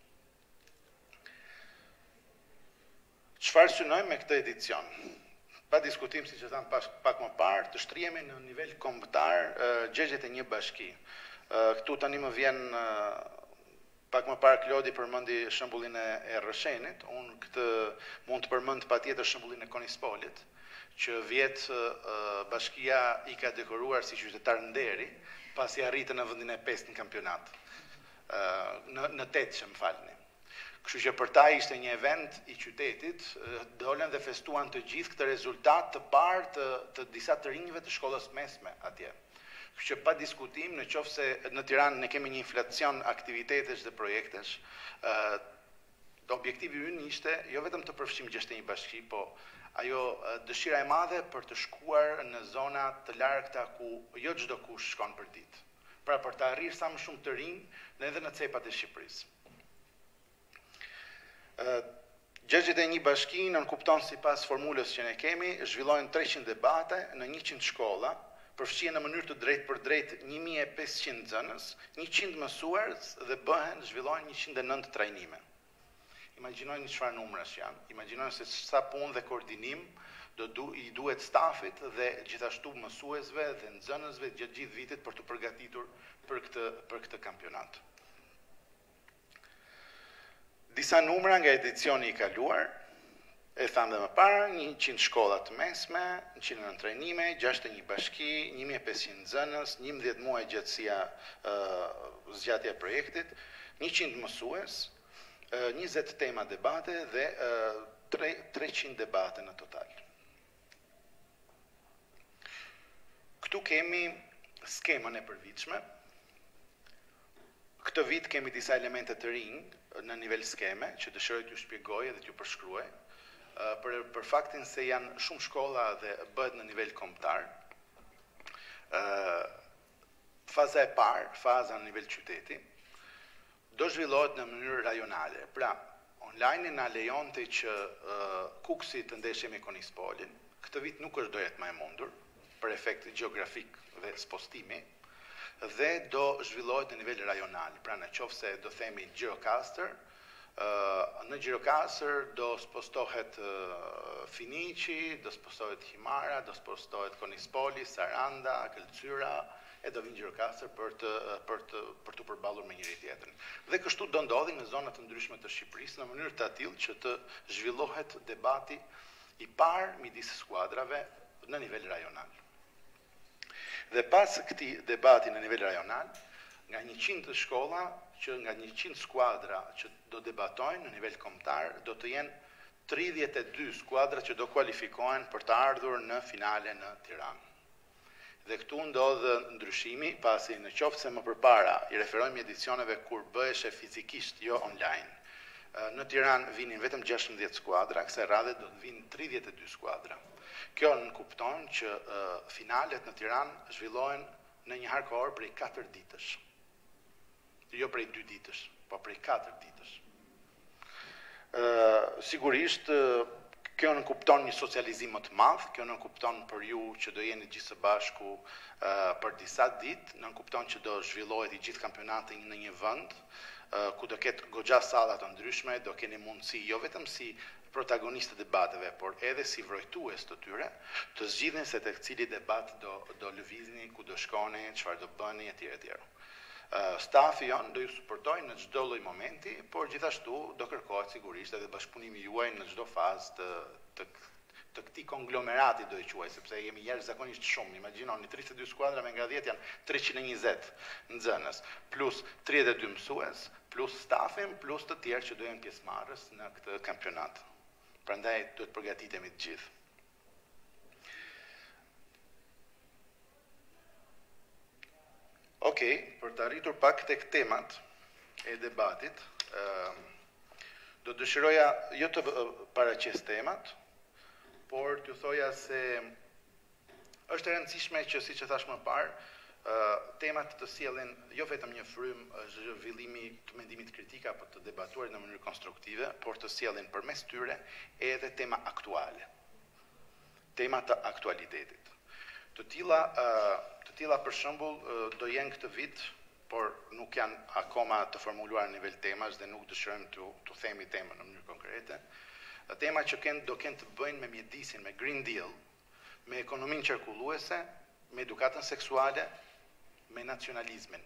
Çfarë synojmë me këtë edicion? Pa diskutim, si që thamë pak më parë, të shtrihemi në nivel kombëtar 61 bashki. Këtu tani më vjen pak më parë Klodi përmendi shembullin e Rrëshenit, unë këtë mund të përmend patjetër shembullin e Konispolit, që vjet bashkia i ka dekoruar si qytetar nderi, pasi arritën në vendin e 5 në kampionat. Në 8 që më falni. Kështu që për ta ishte një event i qytetit, dolen dhe festuan të gjithë këtë rezultat të parë të disa të rinjve të shkollës mesme atje. Kështu që pa diskutim, në qoftë se në Tiranë ne kemi një inflacion aktivitetesh dhe projektesh, objektivi ynë ishte jo vetëm të përfshim 61 bashki, po ajo dëshira e madhe për të shkuar në zona të largta ku jo çdo kush shkon për ditë. Pra për të arrirë sa më shumë të rinj edhe në cepat e Shqipërisë. 61 bashki nënkupton sipas formulës që ne kemi, zhvillojnë 300 debate në 100 shkolla, përfshihen në mënyrë të drejtë për drejtë 1500 nxënës, 100 mësues dhe zhvillohen 109 trajnime. Imagjinojeni çfarë numrash janë. Imagjinojeni se sa punë dhe koordinim i duhet stafit dhe gjithashtu mësuesve dhe nxënësve gjatë gjithë vitit për të përgatitur për këtë kampionat. Disa numra nga edicioni i kaluar, e thamë dhe më parë, 100 shkolla të mesme, 109 trajnime, 61 bashki, 1500 nxënës, 11 muaj gjatësia zgjatja e projektit, 100 mësues, 20 tema debate dhe 300 debate në total. Këtu kemi skemën e përvitshme. Këtë vit kemi disa elemente të rinj në nivel skeme, që dëshiroj t'ju shpjegoj dhe t'ju përshkruaj, për faktin se janë shumë shkolla dhe bëhet në nivel kombëtar. Faza e parë, faza në nivel qyteti, do zhvillohet në mënyrë rajonale. Pra, online na lejonte që Kuksi të ndeshje me Konispolin. Këtë vit nuk është do jetë më e mundur, për efekt gjeografik dhe spostimi, dhe do zhvillohet në nivel rajonal. Pra në qoftë se do themi Gjirokastër, në Gjirokastër do spostohet Finiqi, do spostohet Himara, do spostohet Konispoli, Saranda, Këlqyra, e do vinë Gjirokastër për të përballur me njëri tjetrin. Dhe kështu do ndodhi në zona të ndryshme të Shqipërisë në mënyrë të tillë që të zhvillohet debati i parë midis skuadrave në nivel rajonal. Dhe pas këtij debati në nivel rajonal, nga 100 shkolla, që nga 100 skuadra që do debatojnë në nivel kombëtar, do të jenë 32 skuadra që do kualifikohen për të ardhur në finale në Tiranë. Dhe këtu ndodh ndryshimi, pasi në qoftë se më përpara i referojmë edicioneve kur bëheshe fizikisht, jo online. Në Tiranë vinin vetëm 16 skuadra, kësaj radhe do të vinë 32 skuadra. Kjo nënkupton që finalet në Tiranë zhvillohen në një harë kohor prej 4 ditësh. Jo prej 2 ditësh, po prej 4 ditësh. Sigurisht, kjo nënkupton një socializim më të madh, kjo nënkupton për ju që do jeni gjithë së bashku për disa ditë, nënkupton që do zhvillohet i gjithë kampionati në një vend, ku do ketë goxha salla të ndryshme, do keni mundësi jo vetëm si protagonistë të debateve, por edhe si vrojtues të tyre, të zgjidhin se tek cili debat do lëvizni, ku do shkoni, çfarë do bëni, etj. Stafi jon do ju suportojë në çdo lloj momenti, por gjithashtu do kërkohet sigurisht edhe bashkëpunimi juaj në çdo fazë të këtij konglomerati, do i quaj, sepse jemi jashtëzakonisht shumë. Imagjinoni 32 skuadra me nga 10 janë 320 nxënës, plus 32 mësues, plus stafin, plus të tjerë që do jenë pjesëmarrës në këtë kampionat. Prandaj do të përgatitemi të gjithë. Okej, për të arritur pak tek temat e debatit, do dëshiroja jo të paraqes temat, por t'ju thoja se është e rëndësishme që, siç e thash më parë, temat të sjellin jo vetëm një frymë zhvillimi të mendimit kritik apo të debatuar në mënyrë konstruktive, por të sjellin përmes tyre edhe tema aktuale. tema të aktualitetit. Të tilla për shembull do jenë këtë vit, por nuk janë akoma të formuluar në nivel temash dhe nuk dëshirojmë të themi temën në mënyrë konkrete. Tema që do kenë të bëjnë me mjedisin, me Green Deal, me ekonominë qarkulluese, me edukatën seksuale, me nacionalizmin.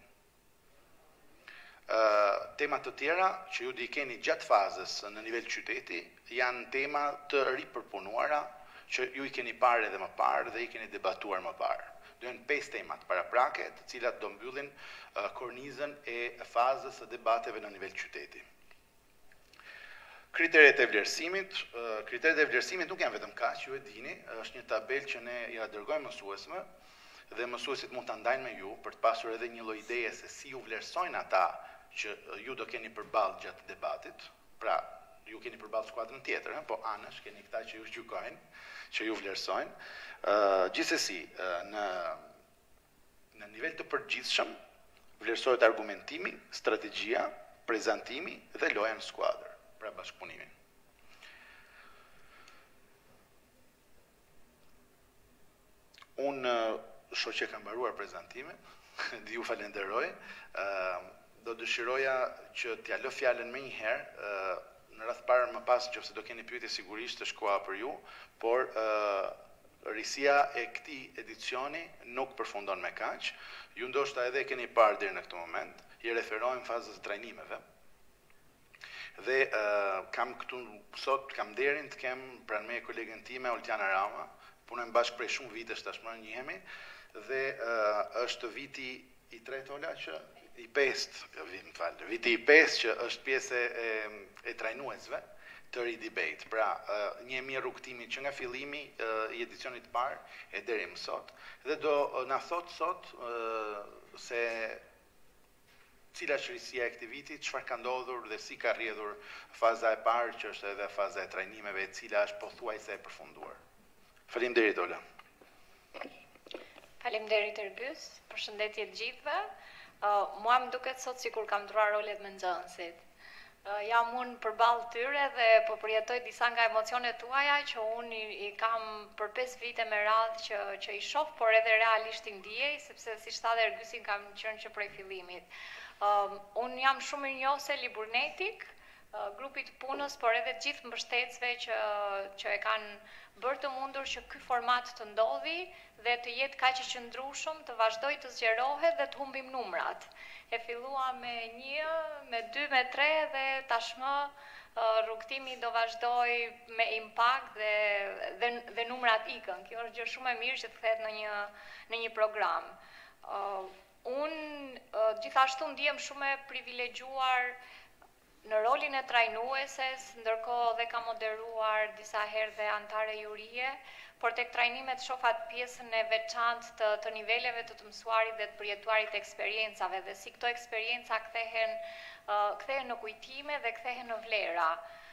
Tema të tjera që ju i keni gjatë fazës në nivel qyteti janë tema të ripërpunuara që ju i keni parë edhe më parë dhe i keni debatuar më parë. Do janë 5 temat paraprake, të cilat do mbyllin kornizën e fazës së debateve në nivel qyteti. Kriteret e vlerësimit nuk janë vetëm kaq, ju e dini, është një tabel që ne ja dërgojmë mësuesve dhe mësuesit mund ta ndajnë me ju për të pasur edhe një lloj ideje se si ju vlerësojnë ata që ju do keni përballë gjatë debatit. Pra, ju keni përballë skuadrën tjetër, po anësh keni këta që ju gjykojnë, që ju vlerësojnë. Gjithsesi, në nivel të përgjithshëm vlerësohet argumentimi, strategjia, prezantimi dhe loja në skuadër, pra bashkëpunimin. Unë shoh që kam mbaruar prezantimin, dhe ju falenderoj. Do dëshiroja që t'ja lë fjalën më një herë, në radh parë më pas nëse do keni pyetje sigurisht është koha për ju, por risia e këtij edicioni nuk përfundon me kaq. Ju ndoshta edhe keni parë deri në këtë moment, i referohem fazës trajnimeve. Dhe kam këtu sot kam nderin të kem pranë meje kolegen time Oltiana Rama, punojmë bashkë prej shumë vitesh tashmë, njihemi, dhe është viti i tretë Ola që viti i 5 që është pjesë e trajnuesve të Ridebate. Pra, njemi rrugtimin që nga fillimi i edicionit të parë e deri më sot, dhe do na thot sot se cila është risia e këtij viti, çfarë ka ndodhur dhe si ka rrjedhur faza e parë që është edhe faza e trajnimeve, e cila është pothuajse e përfunduar. Faleminderit Ola. Faleminderit Ergys, përshëndetje të gjithëve. Mua më duket sot sikur kam ndruar rolet me nxënësit. Jam unë përballë tyre dhe po përjetoj disa nga emocionet tuaja që unë i kam për 5 vite me radhë që i shoh, por edhe realisht i ndjej, sepse siç tha Ergysi kam qenë që prej fillimit. Unë jam shumë mirënjohëse Liburnetik, grupit punës, por edhe gjithë mbështetësve që e kanë bërë të mundur që ky format të ndodhi dhe të jetë kaq i qëndrueshëm, të vazhdojë të zgjerohet dhe të humbim numrat. E fillua me 1, me 2, me 3 dhe tashmë rrugtimi do vazhdoj me impakt dhe numrat ikën. Kjo është gjë shumë e mirë që të kthehet në një program. Unë gjithashtu ndihem shumë e privilegjuar në rolin e trajnueses, ndërkohë dhe ka moderuar disa herë dhe antare jurie, por tek trajnimet shohat pjesën e veçantë të niveleve të mësuarit dhe të përjetuarit eksperiencave dhe si këto eksperjenca kthehen në kujtime dhe kthehen në vlera.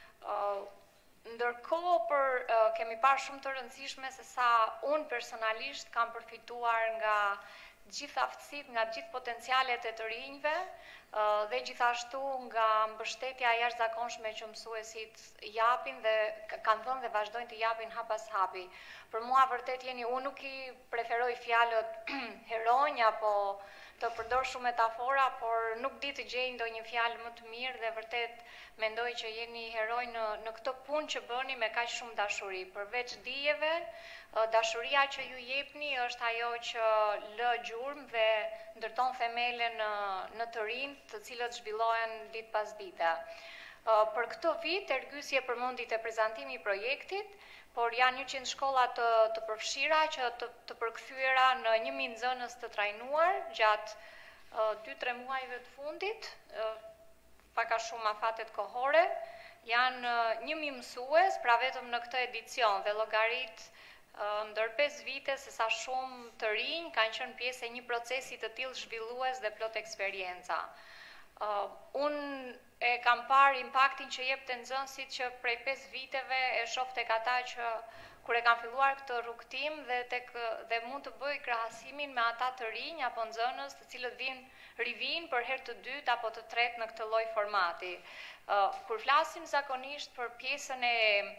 Ndërkohë kemi parë shumë të rëndësishme se sa unë personalisht kam përfituar nga gjithë aftësitë, nga gjithë potencialet e të rinjve dhe gjithashtu nga mbështetja jashtëzakonshme që mësuesit japin dhe kanë dhënë dhe vazhdojnë të japin hap pas hapi. Për mua vërtet unë nuk i preferoj fjalët heronj apo të përdor shumë metafora, por nuk di të gjej ndonjë fjalë më të mirë dhe vërtet mendoj që jeni heroj në këtë punë që bëni me kaq shumë dashuri. Përveç dijeve, dashuria që ju jepni është ajo që lë gjurmë dhe ndërton themele në të rinj, të cilët zhvillohen ditë pas dite. Për këtë vit, Ergysi e përmendi te prezantimi i projektit, por janë 100 shkolla të përfshira që të përkthyera në 1000 nxënës të trajnuar gjatë 2-3 muajve të fundit, paka shumë afatet kohore, janë 1000 mësues, pra vetëm në këtë edicion dhe llogarit ndër 5 vite se sa shumë të rinj kanë qenë pjesë e një procesi të tillë zhvillues dhe plot eksperienca. Unë e kam parë impaktin që jep të nxënësit që prej 5 viteve e shoh tek ata që kur e kanë filluar këtë rrugtim dhe mund të bëj krahasimin me ata të rinj apo nxënës të cilët rivijnë për herë të dytë apo të tretë në këtë lloj formati. Kur flasim zakonisht për pjesën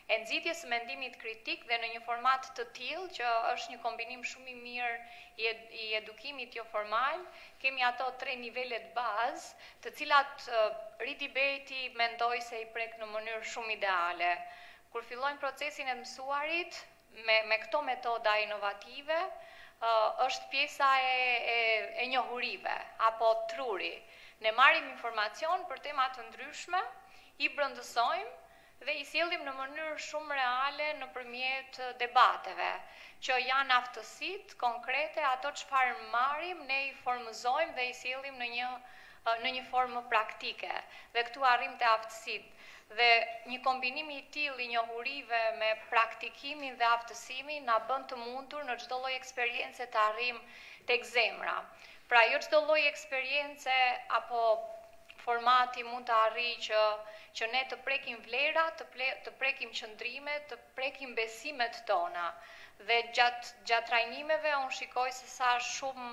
e nxitjes së mendimit kritik dhe në një format të tillë që është një kombinim shumë i mirë i edukimit jo formal. Kemi ato 3 nivelet bazë, të cilat ridebati mendoj se i prek në mënyrë shumë ideale. Kur fillojmë procesin e mësuarit me këto metoda inovative, është pjesa e njohurive apo truri. Ne marrim informacion për tema të ndryshme, i brëndësojmë dhe i sjellim në mënyrë shumë reale nëpërmjet debateve, që janë aftësitë konkrete, ato çfarë marrim, ne i formëzojmë dhe i sjellim në një formë praktike. Dhe këtu arrim te aftësitë. Dhe një kombinim i tillë i njohurive me praktikimin dhe aftësimin na bën të mundur në çdo lloj eksperience të arrim tek zemra. Pra jo çdo lloj eksperience apo formati mund të arrijë që ne të prekim vlera, të prekim qëndrimet, të prekim besimet tona. Dhe gjatë trajnimeve unë shikoj se sa shumë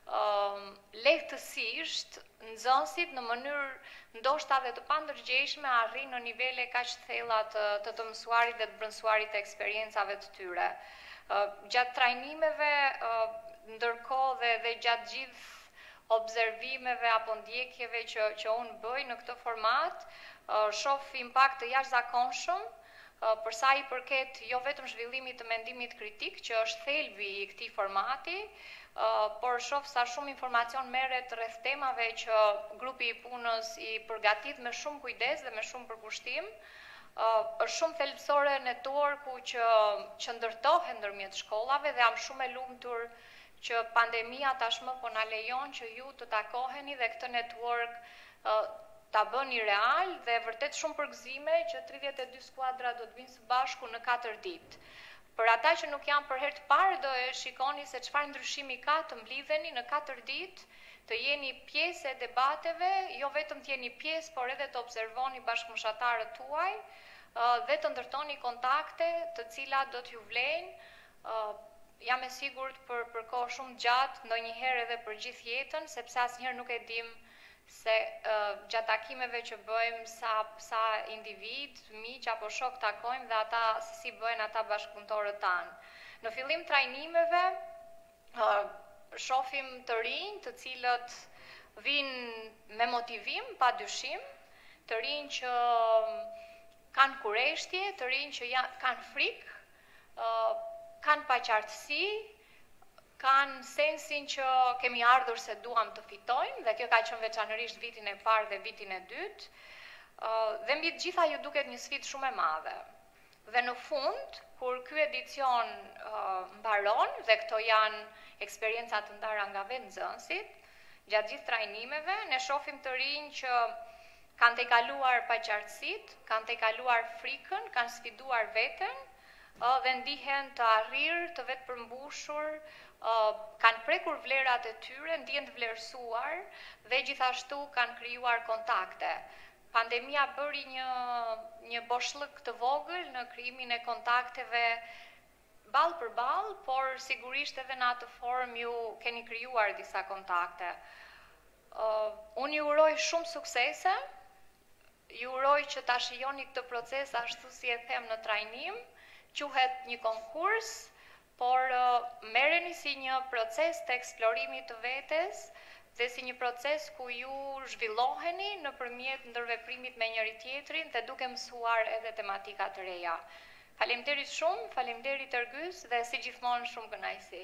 lehtësisht nxënësit në mënyrë ndoshta dhe të pandërgjeshme arrin në nivele kaq të thella të mësuarit dhe të brëndësuarit të eksperiencave të tyre. Gjatë trajnimeve, ndërkohë dhe gjatë gjithë observimeve apo ndjekjeve që unë bëj në këtë format, shoh impakt të jashtëzakonshëm për sa i përket jo vetëm zhvillimit të mendimit kritik, që është thelbi i këtij formati, por shoh sa shumë informacion merret rreth temave që grupi i punës i përgatit me shumë kujdes dhe me shumë përkushtim. Është shumë thelbësore networku që ndërtohet ndërmjet shkollave dhe jam shumë e lumtur që pandemia tashmë po na lejon që ju të takoheni dhe këtë network ta bëni real dhe vërtet shumë përgëzime që 32 skuadra do të vinë së bashku në 4 ditë. Për ata që nuk janë për herë të parë, do e shikoni se çfarë ndryshimi ka të mblidheni në 4 ditë, të jeni pjesë e debateve, jo vetëm të jeni pjesë, por edhe të observoni bashkëmoshatarët tuaj dhe të ndërtoni kontakte të cilat do t'ju vlejnë. Jam e sigurt për kohë shumë gjatë, ndonjëherë edhe për gjithë jetën, sepse asnjëherë nuk e dim se gjatë takimeve që bëjmë sa individ, miq apo shok takojmë dhe ata se si bëjnë ata bashkëpunëtorët tanë. Në fillim trajnimeve shohim të rinj të cilët vinë me motivim, padyshim, të rinj që kanë kurreshtje, të rinj që kanë frikë, kanë paqartësi, kanë sensin që kemi ardhur se duam të fitojmë, dhe kjo ka qenë veçanërisht vitin e parë dhe vitin e dytë, dhe mbi të gjitha ju duket një sfidë shumë e madhe. Dhe në fund, kur ky edicion mbaron, dhe këto janë eksperienca të ndara nga vetë nxënësit, gjatë gjithë trajnimeve, ne shohim të rinj që kanë tejkaluar paqartësitë, kanë tejkaluar frikën, kanë sfiduar veten, dhe ndihen të arrirë, të vetë përmbushur, kanë prekur vlerat e tyre, ndihen të vlerësuar dhe gjithashtu kanë krijuar kontakte. Pandemia bëri një boshllëk të vogël në krijimin e kontakteve ballë për ballë, por sigurisht edhe në atë formë ju keni krijuar disa kontakte. Unë ju uroj shumë suksese, ju uroj që ta shijoni këtë proces ashtu si e them në trajnim, quhet një konkurs, por merreni si një proces të eksplorimit të vetes dhe si një proces ku ju zhvilloheni nëpërmjet ndërveprimit me njëri tjetrin dhe duke mësuar edhe tematika të reja. Faleminderit shumë, faleminderit Ergys dhe si gjithmonë shumë kënaqësi.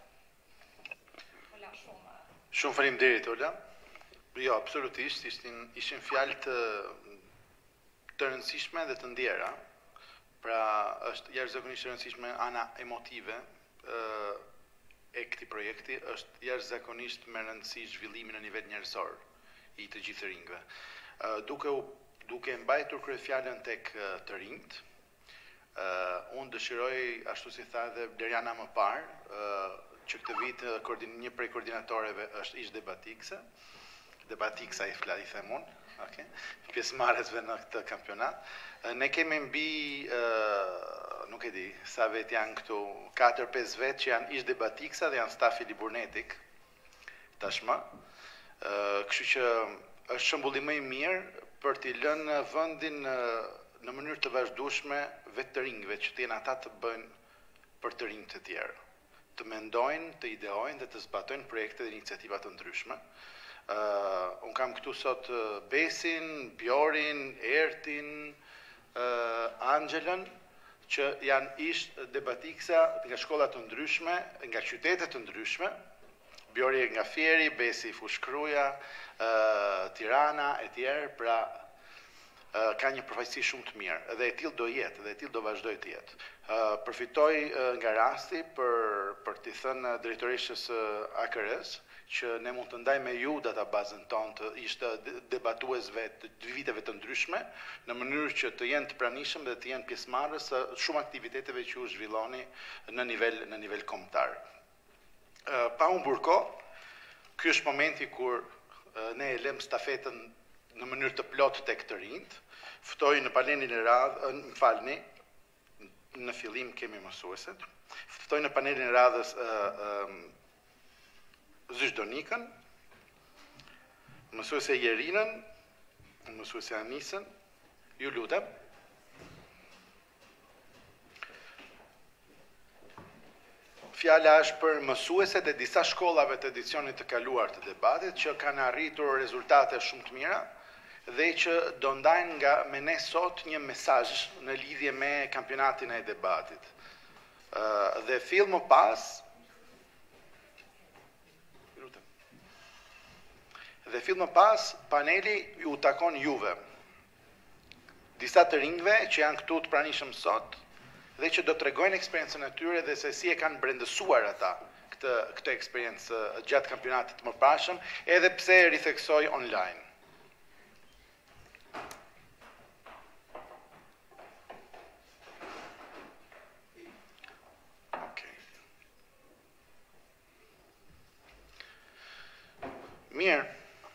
Ola shumë. Shumë faleminderit Ola. Jo, absolutisht, ishin fjalë të rëndësishme dhe të ndjera. Pra, është jashtëzakonisht e rëndësishme ana emotive e këtij projekti, është jashtëzakonisht me rëndësi zhvillimi në nivel njerëzor i të gjithë rinjve. Duke mbajtur kryefjalën tek të rinjt, unë dëshiroj, ashtu si tha dhe Blerjana më parë, që këtë vit një prej koordinatoreve është ish debatikse, debatiksa i them unë, pjesëmarrësve në këtë kampionat. Ne kemi mbi, nuk e di, sa vet janë këtu, 4-5 vet që janë ish debatiksa dhe janë stafi liburnetik, tashmë. Kështu që është shembulli më i mirë për t'i lënë vendin në mënyrë të vazhdueshme vetë të rinjve që të jenë ata të bëjnë për të rinj të tjerë, të mendojnë, të ideojnë dhe të zbatojnë projekte dhe iniciativa të ndryshme. Unë kam këtu sot Besin, Bjorin, Ertin, Angelën, që janë ish debatiksa nga shkollat të ndryshme, nga qytetet të ndryshme, Bjori nga Fieri, Besi Fushkruja, Tirana e tjerë, pra ka një përfaqësi shumë të mirë dhe e tillë do jetë dhe e tillë do vazhdoj të jetë. Përfitoj nga rasti për t'i thënë drejtoreshës AKR-s që ne mund të ndaj me ju databazën tonë të ishte debatuesve të viteve të ndryshme në mënyrë që të jenë të pranishëm dhe të jenë pjesëmarrës së shumë aktiviteteve që u zhvilloni në nivel kombëtar. Pa humbur kohë, ky është momenti kur ne e lëm stafetën në mënyrë të plotë tek të rinjt. Ftoj në panelin e radhës, më falni, në fillim kemi mësueset. Ftoj në panelin e radhës Zyrdonikën, mësuese Jerinën, mësuese Anisën, ju lutem. Fjala është për mësueset e disa shkollave të edicionit të kaluar të debatit që kanë arritur rezultate shumë të mira dhe që do ndajnë nga me ne sot një mesazh në lidhje me kampionatin e debatit. Dhe fill më pas, paneli ju takon juve, disa të rinjve që janë këtu të pranishëm sot dhe që do të tregojnë eksperiencën e tyre dhe se si e kanë brendësuar ata këtë eksperiencë gjatë kampionatit të mëparshëm, edhe pse e ritheksoj online. Mirë.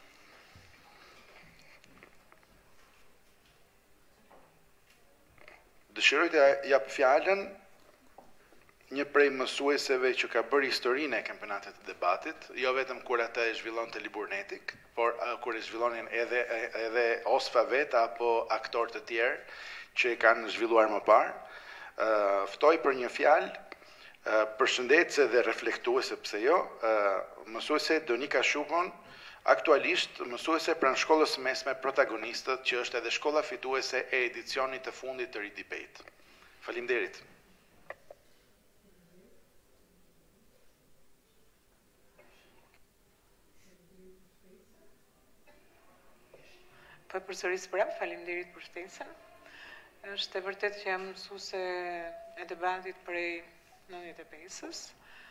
Dëshiroj të jap fjalën një prej mësueseve që ka bërë historinë e kampionatit të debatit, jo vetëm kur ata e zhvillonte Liburnetik, por kur e zhvillonin edhe OSFA vet apo aktorë të tjerë që e kanë zhvilluar më parë. Ftoj për një fjalë përshëndetëse dhe reflektuese, pse jo, mësuese Donika Shupon, aktualisht mësuese pranë shkollës mesme Protagonistët, që është edhe shkolla fituese e edicionit të fundit të Ridebate. Faleminderit. Po përsëris prap, faleminderit për ftesën. Është e vërtetë që jam mësuese e debatit prej 95-s.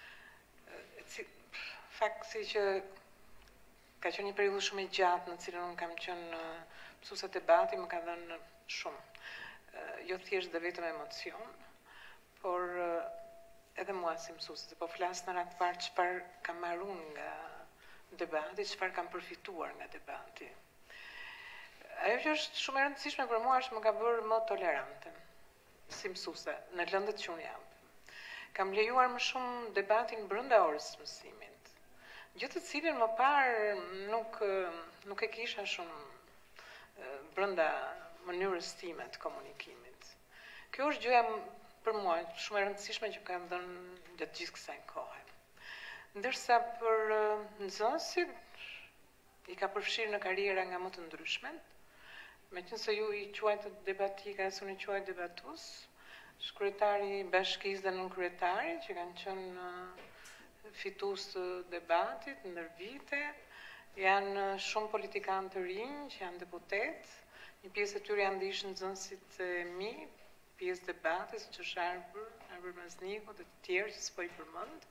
Fakti që ka qenë një periudhë shumë e gjatë në cilën unë kam qenë mësuese debati më ka dhënë shumë. Jo thjesht dhe vetëm emocion, por edhe mua si mësuese, po flas në radhë parë çfarë kam marrur nga debati, çfarë kam përfituar nga debati. Ajo që është shumë e rëndësishme për mua është më ka bërë më tolerante si mësuese në lëndët që unë jam. Kam lejuar më shumë debatin brenda orës së mësimit. Gjë të cilën më parë nuk e kisha shumë brenda mënyrës time të komunikimit. Kjo është gjëja për mua shumë e rëndësishme që kam dhënë gjatë gjithë kësaj kohe. Ndërsa për nxënësit i ka përfshirë në karriera nga më të ndryshmet, meqense ju i quajtë debatika, unë i quaj debatus, kryetari i bashkisë dhe nënkryetari që kanë qenë fitues të debatit ndër vite, janë shumë politikanë të rinj që janë deputet, një pjesë e tyre janë ndihë nxënësit e mi, pjesë debatit, siç është Arbër Mazniku dhe të tjerë që s'po i përmend.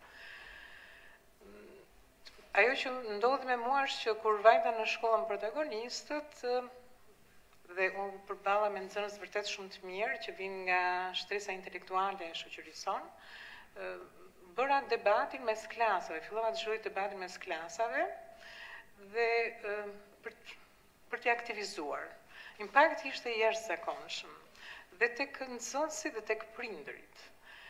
Ajo që ndodhi me mua është që kur vajta në shkollën Protagonistët dhe unë përballa me nxënës vërtet shumë të mirë që vinë nga shtresa intelektuale e shoqërisë sonë, bëra debatin mes klasave, fillova të zhvilloj debatin mes klasave dhe për t'i aktivizuar. Impakti ishte jashtëzakonshëm dhe tek nxënësit dhe tek prindërit.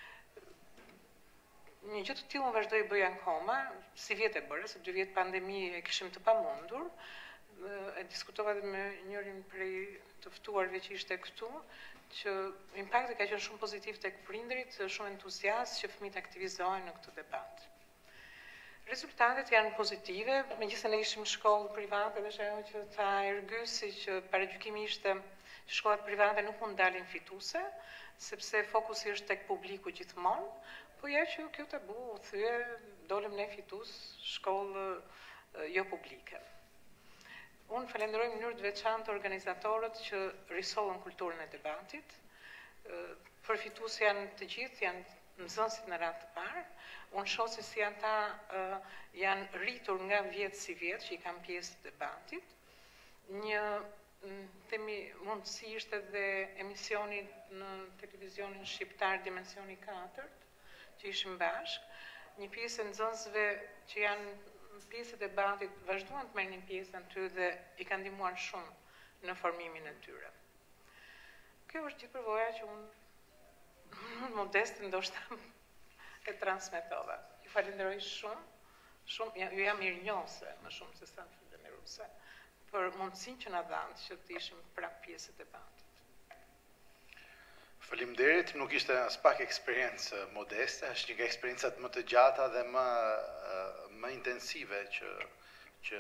Një gjë të tillë unë vazhdoj bëj akoma, si vjet e bëra, se 2 vjet pandemi e kishim të pamundur, e diskutova dhe me njërin prej të ftuarve që ishte këtu, që impakti ka qenë shumë pozitiv tek prindrit, shumë entuziast që fëmijët aktivizohen në këtë debat. Rezultatet janë pozitive, megjithëse ne ishim shkollë private dhe është ajo që tha Ergysi që paragjykimi ishte që shkollat private nuk mund dalin fituese, sepse fokusi është tek publiku gjithmonë, po ja që kjo tabu u thye, dolëm ne fitues shkollë jo publike. Unë falenderoj në mënyrë të veçantë organizatorët që risollën kulturën e debatit. Përfitues janë të gjithë, janë nxënësit në radhë të parë. Unë shoh se si ata janë rritur nga vjet si vjet që i kanë pjesë të debatit. Një themi mundësi ishte dhe emisioni në televizionin shqiptar Dimensioni 4, që ishim bashkë. Një pjesë e nxënësve që janë pjesë e debatit vazhduan të merrnin pjesë aty dhe i kanë ndihmuar shumë në formimin e tyre. Kjo është gjithë përvoja që unë modeste ndoshta e transmetova. Ju falenderoj shumë, ju jam mirënjohëse më shumë se sa falenderuese për mundësinë që na dhanë që të ishim prapë pjesë e debatit. Faleminderit, nuk ishte as pak eksperiencë modeste, është një nga eksperiencat më të gjata dhe më intensive që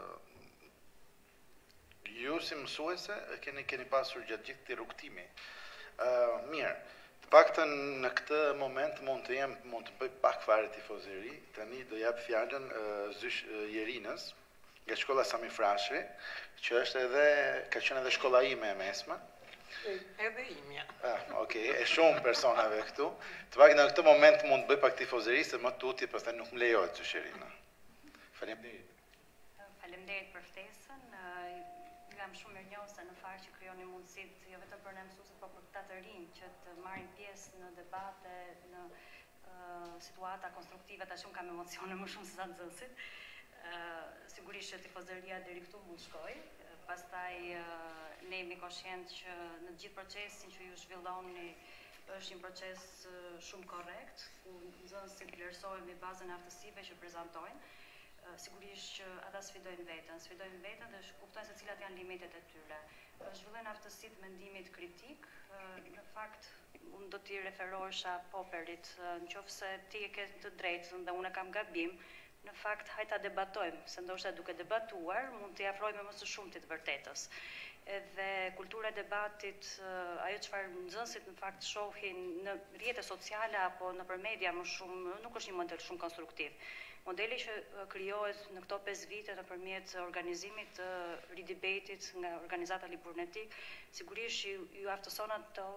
ju si mësuese keni pasur gjatë gjithë këtij rrugtimi. Mirë, të paktën në këtë moment mund të bëj pak fare tifozeri. Tani do jap fjalën Jerinës nga shkolla Sami Frashëri, që ka qenë edhe shkolla ime e mesme. Edhe imja. Okej, e shumë personave këtu. Të paktën në këtë moment mund të bëj pak tifozeri, se më tutje pastaj nuk më lejohet Sherina. Faleminderit. Faleminderit për ftesën. Jam shumë mirënjohëse në fakt që krijoni mundësitë jo vetëm për ne mësuesit, por për këta të rinj që të marrin pjesë në debate, në situata konstruktive. Tash unë kam emocione më shumë se sa nxënësit. Sigurisht që tifozeria deri këtu mund shkojë. Pastaj ne jemi koshient që në gjithë procesin që ju zhvilloni është një proces shumë korrekt, ku nxënësit vlerësohen mbi bazën e aftësive që prezantojnë. Sigurisht që ata sfidojnë veten dhe kuptojnë se cilat janë limitet e tyre. Zhvillojnë aftësitë mendimit kritik. Në fakt, unë do t'i referohesha Popperit, nëse ti e ke të drejtën dhe unë kam gabim, në fakt hajde ta debatojmë, se ndoshta duke debatuar mund t'i afrojmë më së shumti të vërtetës. Edhe kultura e debatit, ajo çfarë nxënësit në fakt shohin në rrjetet sociale apo nëpër media më shumë, nuk është një model shumë konstruktiv. Modeli që krijohet në këto 5 vite nëpërmjet organizimit të ridebatit nga organizata Liburnetik, sigurisht ju aftëson ato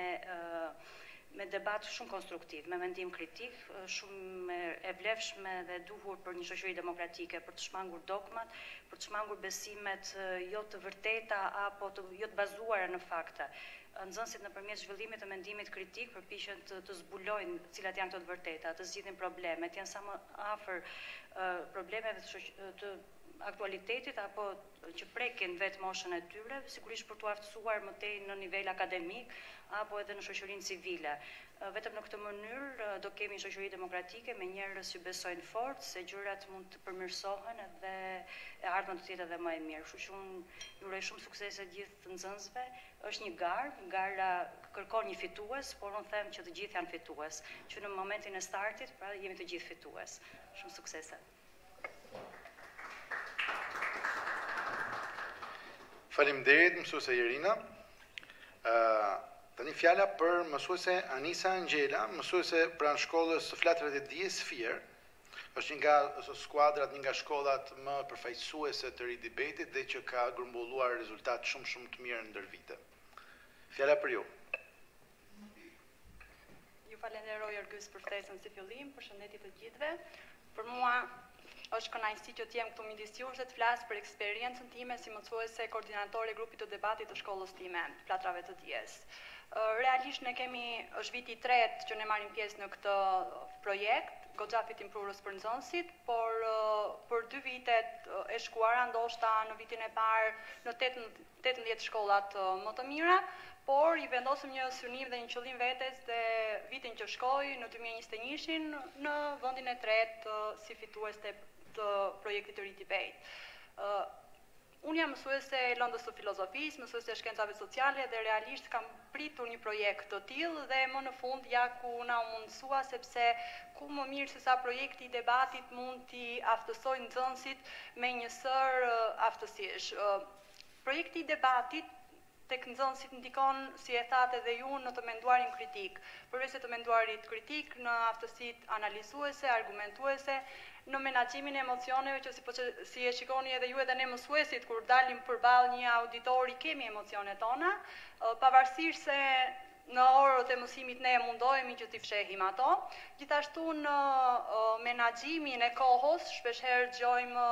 me debat shumë konstruktiv, me mendim kritik, shumë e vlefshme dhe duhur për një shoqëri demokratike, për të shmangur dogmat, për të shmangur besimet jo të vërteta apo jo të bazuara në fakte. Nxënësit nëpërmjet zhvillimit të mendimit kritik përpiqen të zbulojnë cilat janë këto të vërteta, të zgjidhin problemet, janë sa më afër problemeve të aktualitetit apo që prekin vetë moshën e tyre, sigurisht për t'u aftësuar më tej në nivel akademik apo edhe në shoqërinë civile. Vetëm në këtë mënyrë do kemi një shoqëri demokratike me njerëz që besojnë fort se gjërat mund të përmirësohen dhe e ardhmja do të jetë edhe më e mirë. Kështu që unë ju uroj shumë suksese gjithë nxënësve. Është një gara kërkon një fitues, por unë them që të gjithë janë fitues, që në momentin e startit, pra jemi të gjithë fitues. Shumë suksese. Faleminderit mësuese Jerina. Tani fjala për mësuese Anisa Angjela, mësuese pranë shkollës së Flatrave të Dijes Fier. Është një nga skuadrat, një nga shkollat më përfaqësuese të ridebatit dhe që ka grumbulluar rezultate shumë të mira ndër vite. Fjala për ju. Ju falenderoj Ergys për ftesën si fillim, përshëndetje të gjithëve. Për mua është kënaqësi që të jem këtu midis jush dhe të flas për eksperiencën time si mësuese koordinatore e grupit të debatit të shkollës time, Flatrave të Dijes. Realisht ne është viti i tretë që ne marrim pjesë në këtë projekt, goxha fitim prurës për nxënësit, por për 2 vitet e shkuara ndoshta në vitin e parë në 18 shkollat më të mira, por i vendosëm një synim dhe një qëllim vetes dhe vitin që shkoi në 2021-shin në vendin e tretë si fitues të projektit të ridebate. Unë jam mësuese e lëndës së filozofisë, mësuese e shkencave sociale dhe realisht kam pritur një projekt të tillë dhe më në fund ja ku na mundsua sepse ku më mirë se sa projekti i debatit mund t'i aftësoj nxënësit me një sër aftësish. Projekti i debatit tek nxënësit ndikon, si e thatë edhe ju, në të menduarin kritik. Përveç se të menduarit kritik, në aftësitë analizuese, argumentuese, në menaxhimin e emocioneve që si e shikoni edhe ju edhe ne mësuesit kur dalim përballë një auditori kemi emocionet tona, pavarësisht se në orët e mësimit ne mundohemi që t'i fshehim ato. Gjithashtu në menaxhimin e kohës shpeshherë dëgjojmë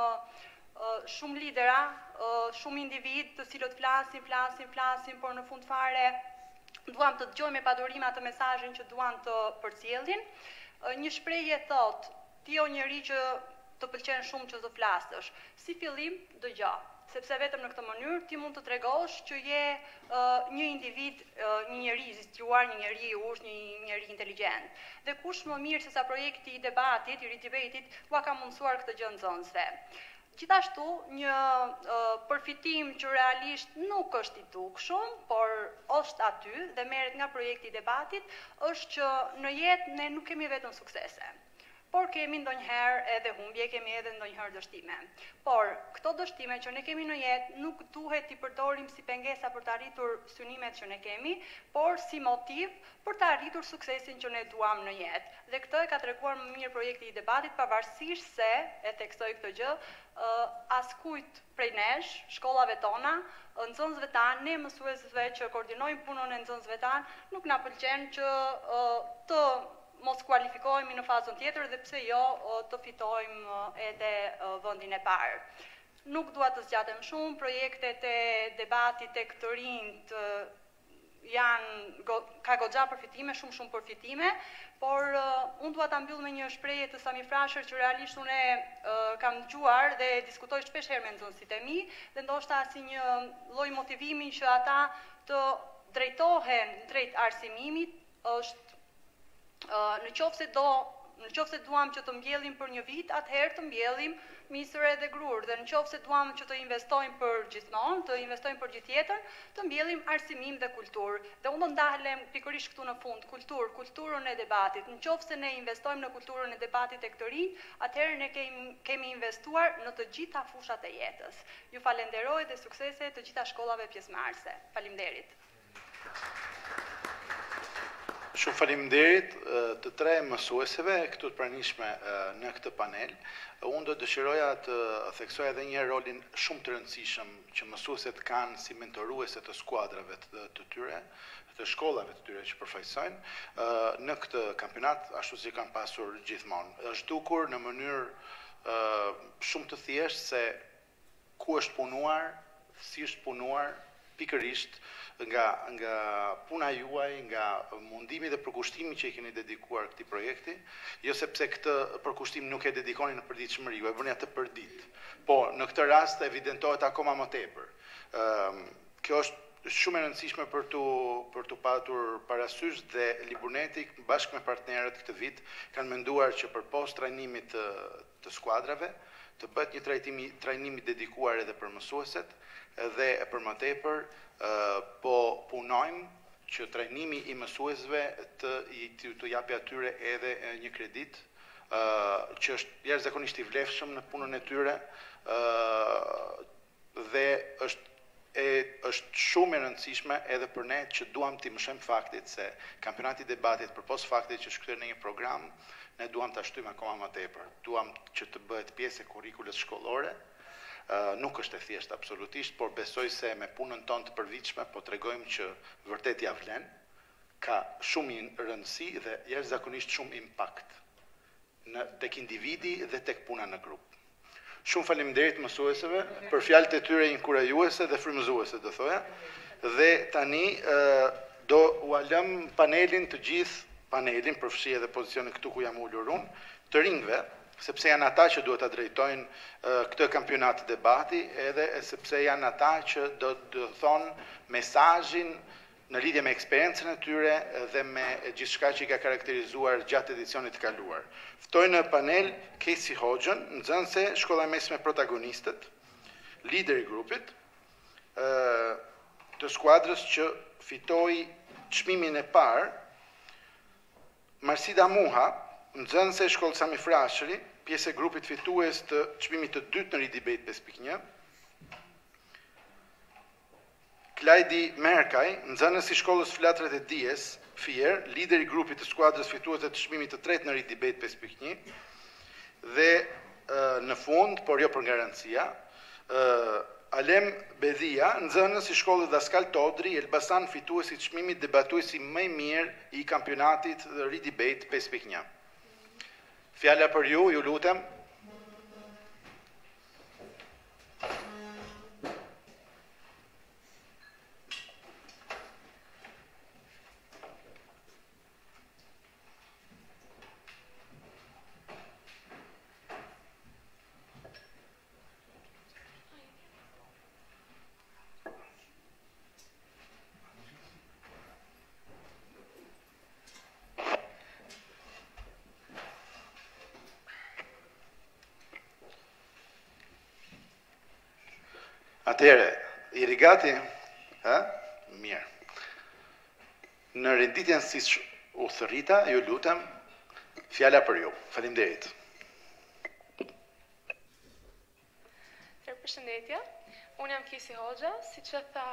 shumë lidera, shumë individ të cilët flasin, por në fund fare duam të dëgjojmë me padurim atë mesazhin që duan të përcjellin. Një shprehje thotë: ti o njeri që të pëlqen shumë që të flasësh, si fillim dëgjo, sepse vetëm në këtë mënyrë ti mund të tregosh që je një individ, një njeri i zgjuar, një njeri i ushtë, një njeri inteligjent. Dhe kush më mirë se sa projekti i debatit, i ridebatit, ua ka mundësuar këtë gjë nxënësve. Gjithashtu, një përfitim që realisht nuk është i dukshëm, por është aty dhe merret nga projekti i debatit, është që në jetë ne nuk kemi vetëm suksese. Por kemi ndonjëherë edhe humbje, kemi edhe ndonjëherë dështime. Por këto dështime që ne kemi në jetë nuk duhet t'i përdorim si pengesa për të arritur synimet që ne kemi, por si motiv për të arritur suksesin që ne duam në jetë. Dhe këtë e ka treguar më mirë projekti i debatit, pavarësisht se, e theksoj këtë gjë, askujt prej nesh, shkollave tona, nxënësve tanë, ne mësuesve që koordinojmë punën e nxënësve tanë, nuk na pëlqen që të mos kualifikohemi në fazën tjetër dhe pse jo të fitojmë edhe vendin e parë. Nuk dua të zgjatem shumë, projektet e debatit tek të rinjt ka goxha përfitime, shumë përfitime, por unë dua ta mbyll me një shprehje të Sami Frasher që realisht unë kam dëgjuar dhe diskutoj shpeshherë me nxënësit e mi dhe ndoshta si një lloj motivimi që ata të drejtohen drejt arsimimit është në qoftë se duam që të mbjellim për një vit, atëherë të mbjellim misër edhe grur, dhe në qoftë se duam që të investojmë për gjithmonë, të investojmë për gjithjetër, të mbjellim arsimim dhe kulturë. Dhe unë do ndahem pikërisht këtu në fund, kulturën e debatit. Në qoftë se ne investojmë në kulturën e debatit e këtë rinj, atëherë ne kemi investuar në të gjitha fushat e jetës. Ju falenderoj dhe suksese të gjitha shkollave pjesëmarrëse. Faleminderit. Shumë faleminderit të tre mësueseve këtu të pranishme në këtë panel. Unë do dëshiroja të theksoj edhe një rolin shumë të rëndësishëm që mësueset kanë si mentoruese të skuadrave të tyre, të shkollave të tyre që përfaqësojnë në këtë kampionat, ashtu si kanë pasur gjithmonë. Është dukur në mënyrë shumë të thjeshtë se ku është punuar, si është punuar, pikërisht nga puna juaj, nga mundimi dhe përkushtimi që i keni dedikuar këtij projekti, jo sepse këtë përkushtim nuk e dedikoni në përditshmëri, e bëni atë për ditë. Po, në këtë rast evidentohet akoma më tepër. Kjo është shumë e rëndësishme për tu patur parasysh dhe Liburneti bashkë me partnerët këtë vit kanë menduar që përpos trajnimit të skuadrave të bëhet një trajnimi dedikuar edhe për mësueset dhe për më tepër po punojmë që trajnimi i mësuesve të japi atyre edhe një kredit që është jashtëzakonisht i vlefshëm në punën e tyre dhe është shumë e rëndësishme edhe për ne që duam t'i mëshojmë faktit se kampionati i debatit përpos faktit që shkruhet në një program, ne duam ta shtyjmë akoma më tepër. Duam që të bëhet pjesë e kurrikulës shkollore. Nuk është e thjeshtë absolutisht, por besoj se me punën tonë të përvitshme po tregojmë që vërtet ja vlen, ka shumë rëndësi dhe jashtëzakonisht shumë impakt tek individi dhe tek puna në grup. Shumë faleminderit mësuesve për fjalët e tyre inkurajuese dhe frymëzuese, do thoja. Dhe tani do ua lëm panelin të gjithë, panelin përfshi edhe pozicionin këtu ku jam ulur unë, të rinjve, sepse janë ata që duhet ta drejtojnë këtë kampionat debati, edhe sepse janë ata që do të thonë mesazhin në lidhje me eksperiencën e tyre dhe me gjithçka që i ka karakterizuar gjatë edicionit të kaluar. Ftoj në panel Casey Hoxhën, nxënëse Shkolla e Mesme Protagonistët, lider i grupit, të skuadrës që fitoi çmimin e parë, Marsida Muha, nxënëse e shkollës Sami Frashëri, pjesë e grupit fitues të çmimit të dytë në Ridibet 5.1. Klajdi Merkaj, nxënës i shkollës Flatret e Dijes, Fier, lider i grupit të skuadrës fituese të çmimit të tretë në Ridibet 5.1. Dhe në fund, por jo për garancia, Alem Bedhia, nxënës i shkollës Daskal Todri, Elbasan fituesi i çmimit debatuesi më i mirë i kampionatit Ridibet 5.1. Fjala për ju lutem. Atëre, jeni gati? Mirë. Në renditjen si u thërrita, ju lutem, fjala për ju. Faleminderit. Përshëndetje. Unë jam Kisi Hoxha, siç e tha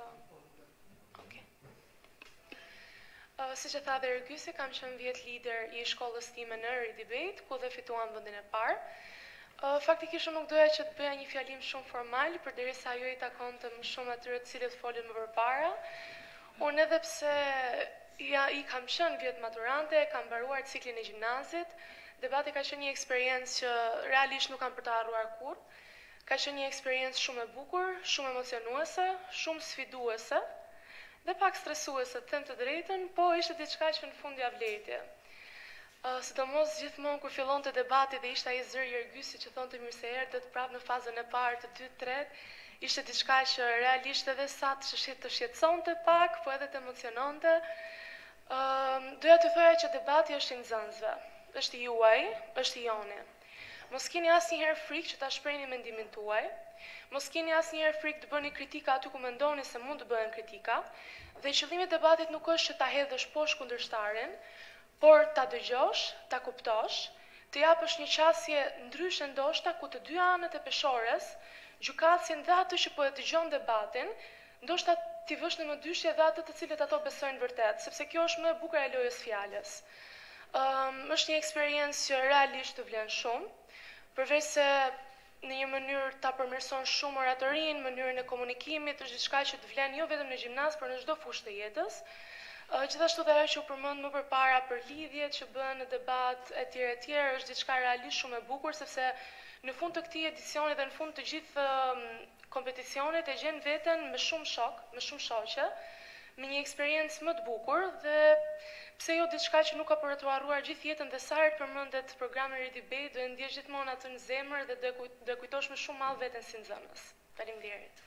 siç e tha dhe Ergysi, kam qenë 10 lider i shkollës time në Ridibet, ku dhe fituam vendin e parë. Faktikisht nuk doja që të bëja një fjalim shumë formal, përderisa ju i takonte më shumë atyre të cilët folën më përpara. Unë edhe pse i kam qenë vjet maturante, kam mbaruar ciklin e gjimnazit, debati ka qenë një eksperiencë që realisht nuk kam për të harruar kurrë. Ka qenë një eksperiencë shumë e bukur, shumë emocionuese, shumë sfiduese dhe pak stresuese, të them të drejtën, po ishte diçka që në fund ja vlejti. Sidomos gjithmonë kur fillonte debati dhe ishte ai zëri i Ergysit që thonte mirë se erdhët prapë në fazën e parë të dytë tretë, ishte diçka që realisht edhe sa të shqetësonte pak, po edhe të emociononte. Doja të thoja që debati është i nxënësve, është i juaj, është i joni. Mos keni asnjëherë frikë që ta shprehni mendimin tuaj, mos keni asnjëherë frikë të bëni kritika aty ku mendoni se mund të bëhen kritika, dhe qëllimi i debatit nuk është që ta hedhësh poshtë kundërshtarin, por ta dëgjosh, ta kuptosh, të japësh një qasje ndryshe ndoshta ku të dy anët e peshores, gjykatësin dhe atë që po e dëgjon debatin, ndoshta t'i vësh në mëdyshje dhe atë të cilët ato besojnë vërtet, sepse kjo është më e bukur e lojës fjalës. Është një eksperiencë që realisht të vlen shumë, përveç se në një mënyrë ta përmirëson shumë oratorin, mënyrën e komunikimit, është diçka që të vlen jo vetëm në gjimnaz, por në çdo fushë të jetës. Gjithashtu dhe ajo që u përmend më përpara për lidhjet që bëhen në debat etj, është diçka realisht shumë e bukur, sepse në fund të këtij edicioni dhe në fund të gjithë kompeticionit e gjen veten me shumë shok, me shumë shoqe, me një eksperiencë më të bukur dhe pse jo diçka që nuk ka për të harruar gjithë jetën dhe sa herë përmendet programi Ridibet, do e ndjesh gjithmonë atë në zemër dhe do kujtosh më shumë mall veten si nxënës. Faleminderit.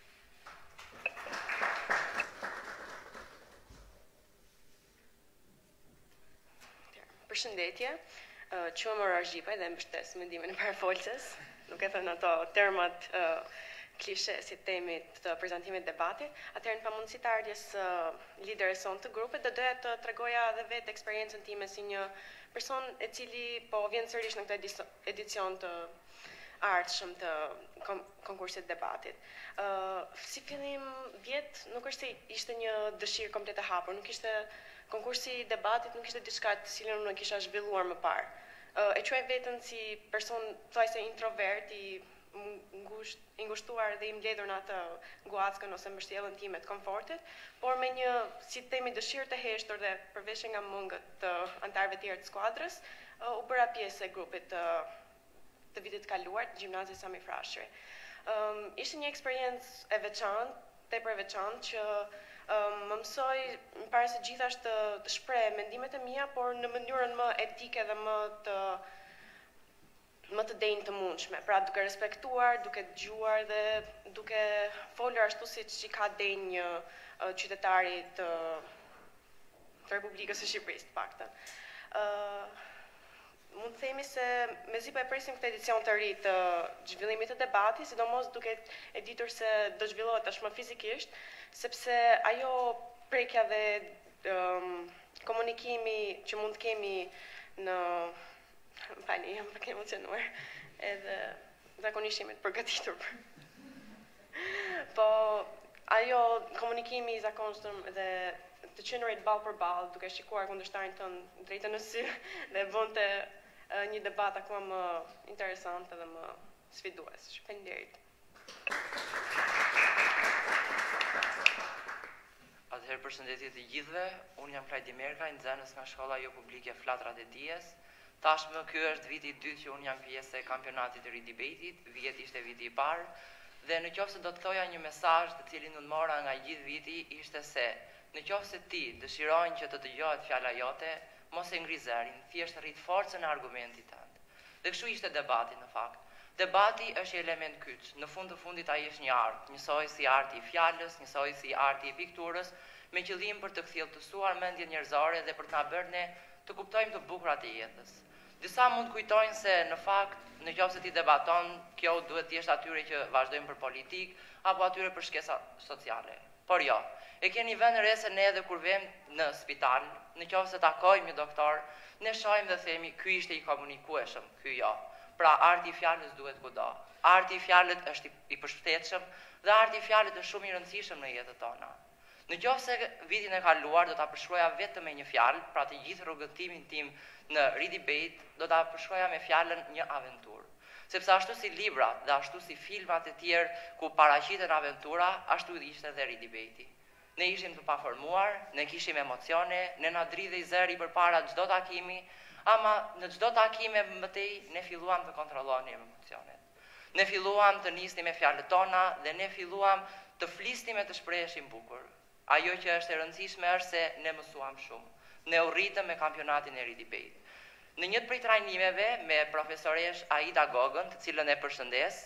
Përshëndetje, quhem Orar Zhipaj dhe mbështes mendimin e parafolses. Nuk e thënë ato termat klishe si temit të prezantimit debatit. Atëherë në pamundësi të ardhjes lideres son të grupit, do doja të tregoja edhe vetë eksperiencën time si një person e cili po vjen sërish në këtë edicion të ardhshëm të konkursit debatit. Si fillim vjet, nuk është se ishte një dëshirë komplet e hapur, nuk ishte konkursi i debatit nuk ishte diçka të cilën unë kisha zhvilluar më parë. E quaj veten si person thojse introvert, i ngushtuar dhe i mbledhur në atë guackën ose mbështjellën time të komfortit, por me një, si themi, dëshirë të heshtur dhe përveç nga mungët të antarëve tjerë të skuadrës, u bëra pjesë e grupit të vitit kaluar të gjimnazit Sami Frashëri. Ishte një eksperiencë e veçantë, tepër e veçantë që më mësoj më parë se gjithashtu të shpreh mendimet e mia, por në mënyrën më etike dhe më të denjë të mundshme. Pra duke respektuar, duke dëgjuar dhe duke folur ashtu siç i ka denjë një qytetari të Republikës së Shqipërisë, të paktën. mund të themi se mezi po e presim këtë edicion të ri të zhvillimit të debatit, sidomos duke e ditur se do zhvillohet tashmë fizikisht, sepse ajo prekja dhe komunikimi që mund të kemi në fali, jam pak emocionuar, edhe zakonisht jemi të përgatitur. Po ajo komunikimi i zakonshëm dhe të qenurit ball për ball, duke shikuar kundërshtarin tënd drejtë në sy dhe bënte një debat akoma më interesant dhe më sfidues. Faleminderit. Atëherë përshëndetje të gjithëve, unë jam Klajdi Merka, nxënës nga shkolla jo publike Flatrat e Dijes. Tashmë ky është viti i dytë që unë jam pjesë e kampionatit të ridebatit, vjeti ishte viti i parë, dhe në qoftë se do të thoja një mesazh të cilin unë mora nga gjithë viti ishte se në qoftë se ti dëshirojnë që të dëgjohet fjala jote, mos e ngri zërin, thjesht rrit forcën e argumentit tënd. Dhe kështu ishte debati në fakt. Debati është element kyç. Në fund të fundit ai është një art, njësoj si arti i fjalës, njësoj si arti i pikturës, me qëllim për të kthjellësuar mendjen njerëzore dhe për të na bërë ne të kuptojmë të bukurat e jetës. Disa mund kujtojnë se në fakt, nëse ti debaton, kjo duhet të jesh atyre që vazhdojmë për politik apo atyre për shkesa sociale. Por jo, e keni vënë re se ne edhe kur vem në spital, nëse takojmë një doktor, ne shohim dhe themi ky ishte i komunikueshëm, ky jo. Pra arti i fjalës duhet kudo. Arti i fjalës është i përshtatshëm dhe arti i fjalës është shumë i rëndësishëm në jetën tona. Nëse vitin e kaluar do ta përshkruaja vetëm me një fjalë, pra të gjithë rrugëtimin tim në ridebate do ta përshkruaja me fjalën një aventurë. Sepse ashtu si librat dhe ashtu si filmat e tjerë ku paraqiten aventura, ashtu ishte edhe ridebati. Ne ishim të paformuar, ne kishim emocione, ne na dridhej zëri përpara çdo takimi, ama në çdo takime mëtej ne filluam të kontrollonim emocionet. Ne filluam të nisnim me fjalët tona dhe ne filluam të flisnim e të shpreheshim bukur. Ajo që është e rëndësishme është se ne mësuam shumë. Ne u rritëm me kampionatin e ridebate. Në një prej trajnimeve me profesoresh Aida Gogën, të cilën e përshëndes,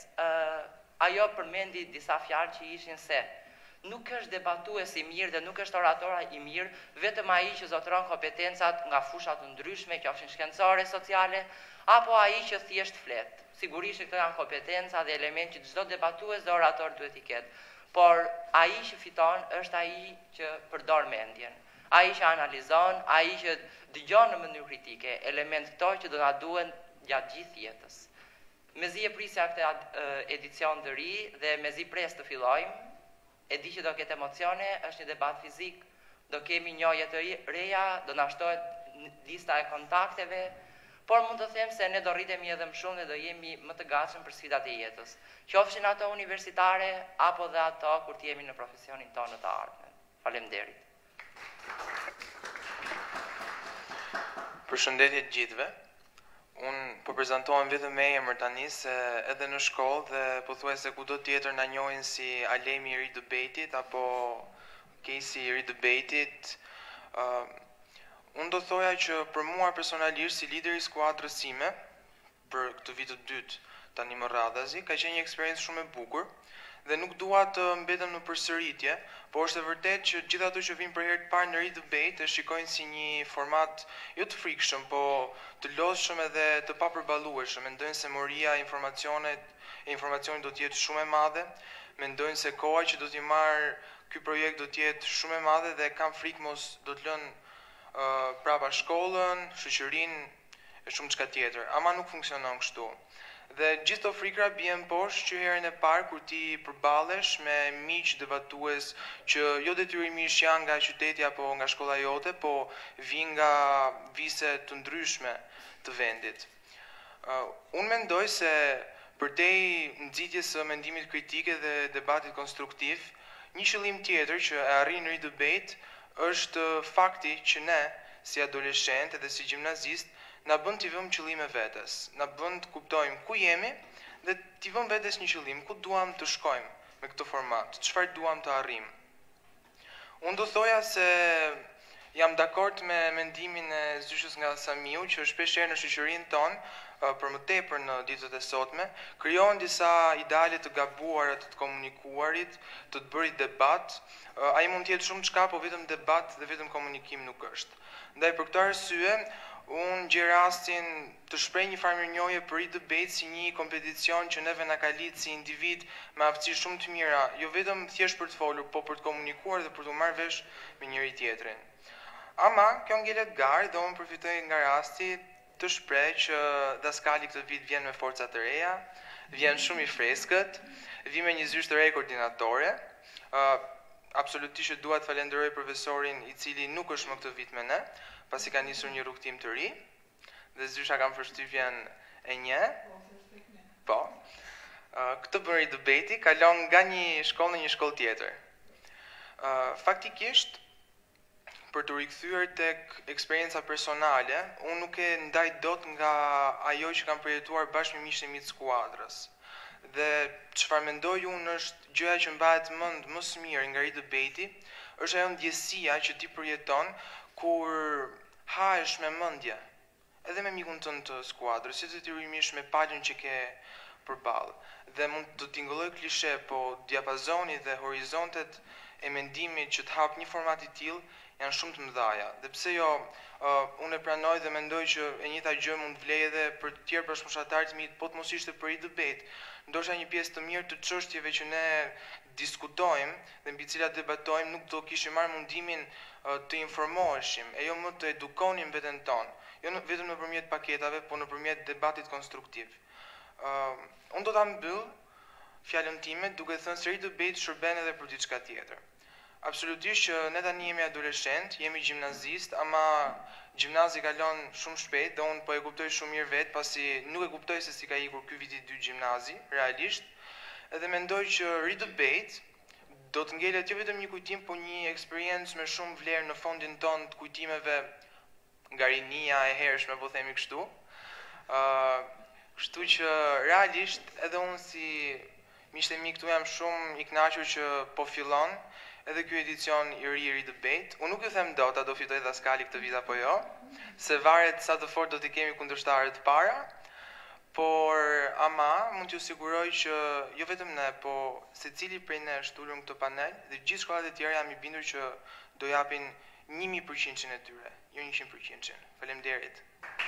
ajo përmendi disa fjalë që ishin se nuk është debatues i mirë dhe nuk është oratora i mirë, vetëm ai që zotëron kompetencat nga fusha të ndryshme, qofshin shkencore, sociale, apo ai që thjesht flet. Sigurisht këto janë kompetenca dhe element që çdo debatues dhe orator duhet i ketë. Por ai që fiton është ai që përdor mendjen. Ai që analizon, ai që dëgjon në mënyrë kritike, element këto që do na duhen gjatë gjithë jetës. Mezi e prisja këtë edicion të ri dhe mezi pres të fillojmë, e di që do ketë emocione, është një debat fizik, do kemi njohje të reja, do na shtohet lista e kontakteve, por mund të them se ne do rritemi edhe më shumë dhe do jemi më të gatshëm për sfidat e jetës. Qofshin ato universitare apo dhe ato kur të jemi në profesionin tonë të ardhmen. Faleminderit. Përshëndetje të gjithëve. Unë po prezantohem vetëm me emër tani se edhe në shkollë dhe pothuajse kudo tjetër na njohin si Alemi i ridebatit apo Casey i ridebatit. Unë do thoja që për mua personalisht si lider i skuadrës sime për këtë vit të dytë tani më radhazi, ka qenë një eksperiencë shumë e bukur dhe nuk dua të mbetem në përsëritje, por është e vërtetë që gjithë ato që vinë për herë të parë në ridebate e shikojnë si një format jo të frikshëm, po të lodhshëm edhe të papërballueshëm. Mendojnë se moria e informacionit do të jetë shumë e madhe, mendojnë se koha që do t'i marrë ky projekt do të jetë shumë e madhe dhe kanë frikë mos do të lënë prapa shkollën, shoqërinë e shumë çka tjetër. Ama nuk funksionon kështu. Dhe gjithë të frikra bjen poshtë që herën e parë kur ti përballesh me miq debatues që jo detyrimisht janë nga qyteti apo nga shkolla jote, po vijnë nga vise të ndryshme të vendit. Unë mendoj se përdej nxitjes së mendimit kritike dhe debatit konstruktiv, një qëllim tjetër që e arrin në ridebate është fakti që ne, si adoleshentë dhe si gjimnazist, na bën t'i vëmë qëllime vetes, na bën të kuptojmë ku jemi dhe t'i vëmë vetes një qëllim, ku duam të shkojmë me këtë format, çfarë duam të arrijmë. Unë do thoja se jam dakord me mendimin e zyshës nga Samiu që shpeshherë në shoqërinë tonë për më tepër në ditët e sotme, krijohen disa ideale të gabuara të komunikuarit, të bërit debat. Ai mund të jetë shumë çka, po vetëm debat dhe vetëm komunikim nuk është. Ndaj për këtë arsye, unë gjej rastin të shpreh një farë mirënjohje për e-debate si një kompeticion që neve na ka lidh si individ me aftësi shumë të mira, jo vetëm thjesht për të folur, po për të komunikuar dhe për të marrë vesh me njëri tjetrin. Ama, kjo ngelet garë dhe unë përfitoj nga rasti të shpreh që daskali këtë vit vjen me forca të reja, vjen shumë i freskët, vjen me një zysh të re koordinatore. Absolutisht dua të falenderoj profesorin i cili nuk është më këtë vit me ne, pasi ka nisur një rrugtim të ri, dhe zysha kam përshtypjen e një. Po. Këtë bën e-debate kalon nga një shkollë në një shkollë tjetër. Faktikisht, për të rikthyer tek eksperienca personale, unë nuk e ndaj dot nga ajo që kam përjetuar bashkë me miqtë e mi të skuadrës. Dhe çfarë mendoj unë është gjëja që mbahet mend më së miri nga e-debate, është ajo ndjesia që ti përjeton kur hahesh me mendje, edhe me mikun tënd të skuadrës, si të rrimish me palën që ke përballë. Dhe mund të tingëlloj klishe, po diapazoni dhe horizontet e mendimit që të hap një format i tillë janë shumë të mëdha. Dhe pse jo, unë e pranoj dhe mendoj që e njëjta gjë mund vlej edhe për të tjerë bashkëpunëtarët e mi, po të mos ishte për e-debate. Ndoshta një pjesë të mirë të çështjeve që ne diskutojmë dhe mbi cilat debatojmë nuk do kishim marrë mundimin të informoheshim, e jo më të edukonim veten tonë, jo vetëm nëpërmjet paketave, po nëpërmjet debatit konstruktiv. Unë do ta mbyll fjalën time duke thënë se e-debate shërben edhe për diçka tjetër. Absolutisht që ne tani jemi adoleshent, jemi gjimnazist, ama gjimnazi kalon shumë shpejt dhe unë po e kuptoj shumë mirë vetë, pasi nuk e kuptoj se si ka ikur ky vit i 2 gjimnazi, realisht, edhe mendoj që e-debate do të ngelet jo vetëm një kujtim, po një eksperiencë me shumë vlerë në fondin tonë të kujtimeve nga rinia e hershme, po themi kështu. Kështu që realisht edhe unë si miqtë e mi këtu jam shumë i kënaqur që po fillon edhe ky edicion i ri i e-debate. Unë nuk ju them dot a do fitoj daskali këtë vit apo jo, se varet sa të fort do t'i kemi kundërshtarë të para. Por ama mund t'ju siguroj që jo vetëm ne, po secili prej nesh të ulur në këtë panel dhe gjithë shkollat e tjera jam i bindur që do japin 1000% e tyre, jo 100%. Faleminderit.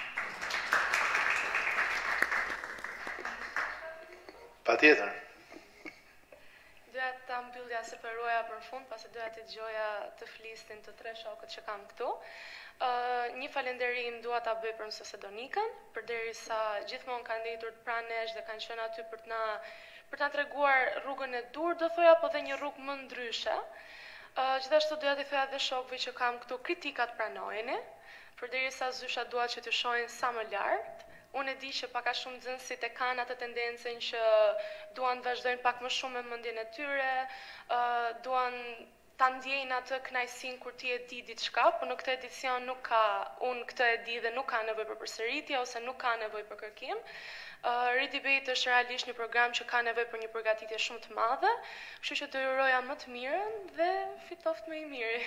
Patjetër. Doja ta mbyllja se përroja për fund, pasi doja të dëgjoja të flisnin të 3 shokët që kam këtu. Një falenderim dua ta bëj për Mësuese Donikën, përderisa gjithmonë kanë ndjetur pranë nesh dhe kanë qenë aty për të na treguar rrugën e dur, do thoja, po dhe një rrugë më ndryshe. Gjithashtu doja t'i thoja dhe shokëve që kam këtu kritikat pranojeni, përderisa zysha dua që të shohin sa më lart. Unë e di që pak a shumë nxënësit e kanë atë tendencën që duan të vazhdojnë pak më shumë me mendjen e tyre, duan ta ndjejnë atë kënaqësinë kur ti e di diçka, por në këtë edicion nuk ka, unë këtë e di dhe nuk ka nevojë për përsëritje ose nuk ka nevojë për kërkim. e-debate është realisht një program që ka nevojë për një përgatitje shumë të madhe, kështu që do ju uroja më të mirën dhe fitoft më i miri.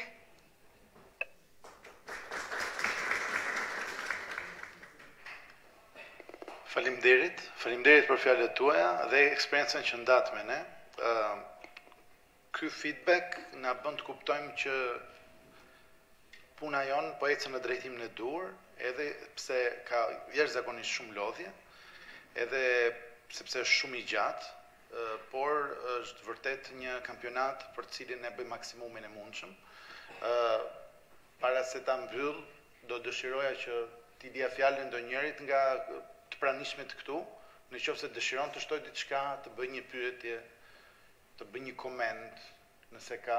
Faleminderit për fjalët tuaja dhe eksperiencën që ndat me ne. Ky feedback na bën të kuptojmë që puna jonë po ecën në drejtimin e dur, edhe pse ka jashtëzakonisht shumë lodhje, edhe sepse është shumë i gjatë, por është vërtet një kampionat për të cilin ne bëjmë maksimumin e mundshëm. Para se ta mbyll, do dëshiroja që t'i dia fjalën ndonjërit nga të pranishmet këtu, nëse dëshiron të shtojë diçka, të bëjë një pyetje, të bëjë një koment, nëse ka.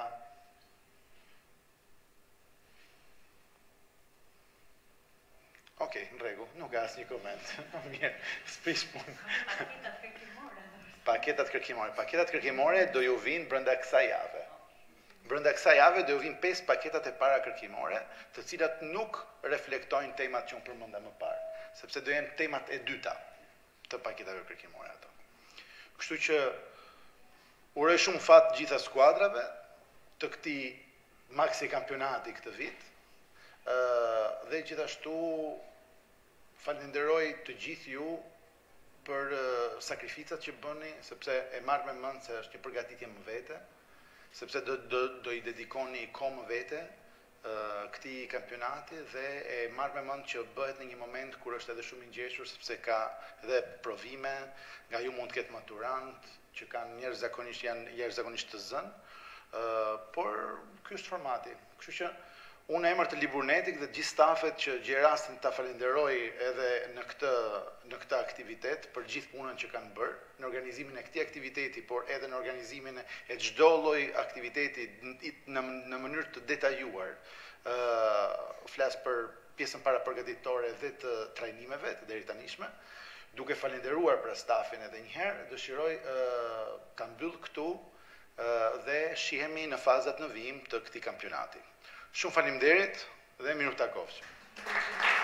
Okej, në rregull, nuk ka asnjë koment. Mirë, s'prish punë. Paketat kërkimore do ju vinë brenda kësaj jave. Brenda kësaj jave do ju vinë 5 paketat e para kërkimore, të cilat nuk reflektojnë temat që unë përmenda më parë, sepse do jenë temat e dyta të paketave kërkimore ato. Kështu që uroj shumë fat gjitha skuadrave të këtij maksi kampionati këtë vit, dhe gjithashtu falenderoj të gjithë ju për sakrificat që bëni, sepse e marr me mend se është një përgatitje më vete, sepse do i dedikoni kohë më vete këtij kampionati dhe e marr me mend që bëhet në një moment kur është edhe shumë i ngjeshur sepse ka edhe provime, nga ju mund të ketë maturant që kanë janë jashtëzakonisht të zënë, por ky është formati. Kështu që unë emër të Liburnetit dhe gjithë stafet që gjej rastin ta falenderoj edhe në këtë aktivitet për gjithë punën që kanë bërë në organizimin e këtij aktiviteti, por edhe në organizimin e çdo lloj aktiviteti në mënyrë të detajuar. Flas për pjesën parapërgatitore dhe të trajnimeve të deri tanishme. Duke falenderuar për stafin edhe një herë, dëshiroj ta mbyll këtu dhe shihemi në fazat në vijim të këtij kampionati. Shumë faleminderit dhe miru takofshëm.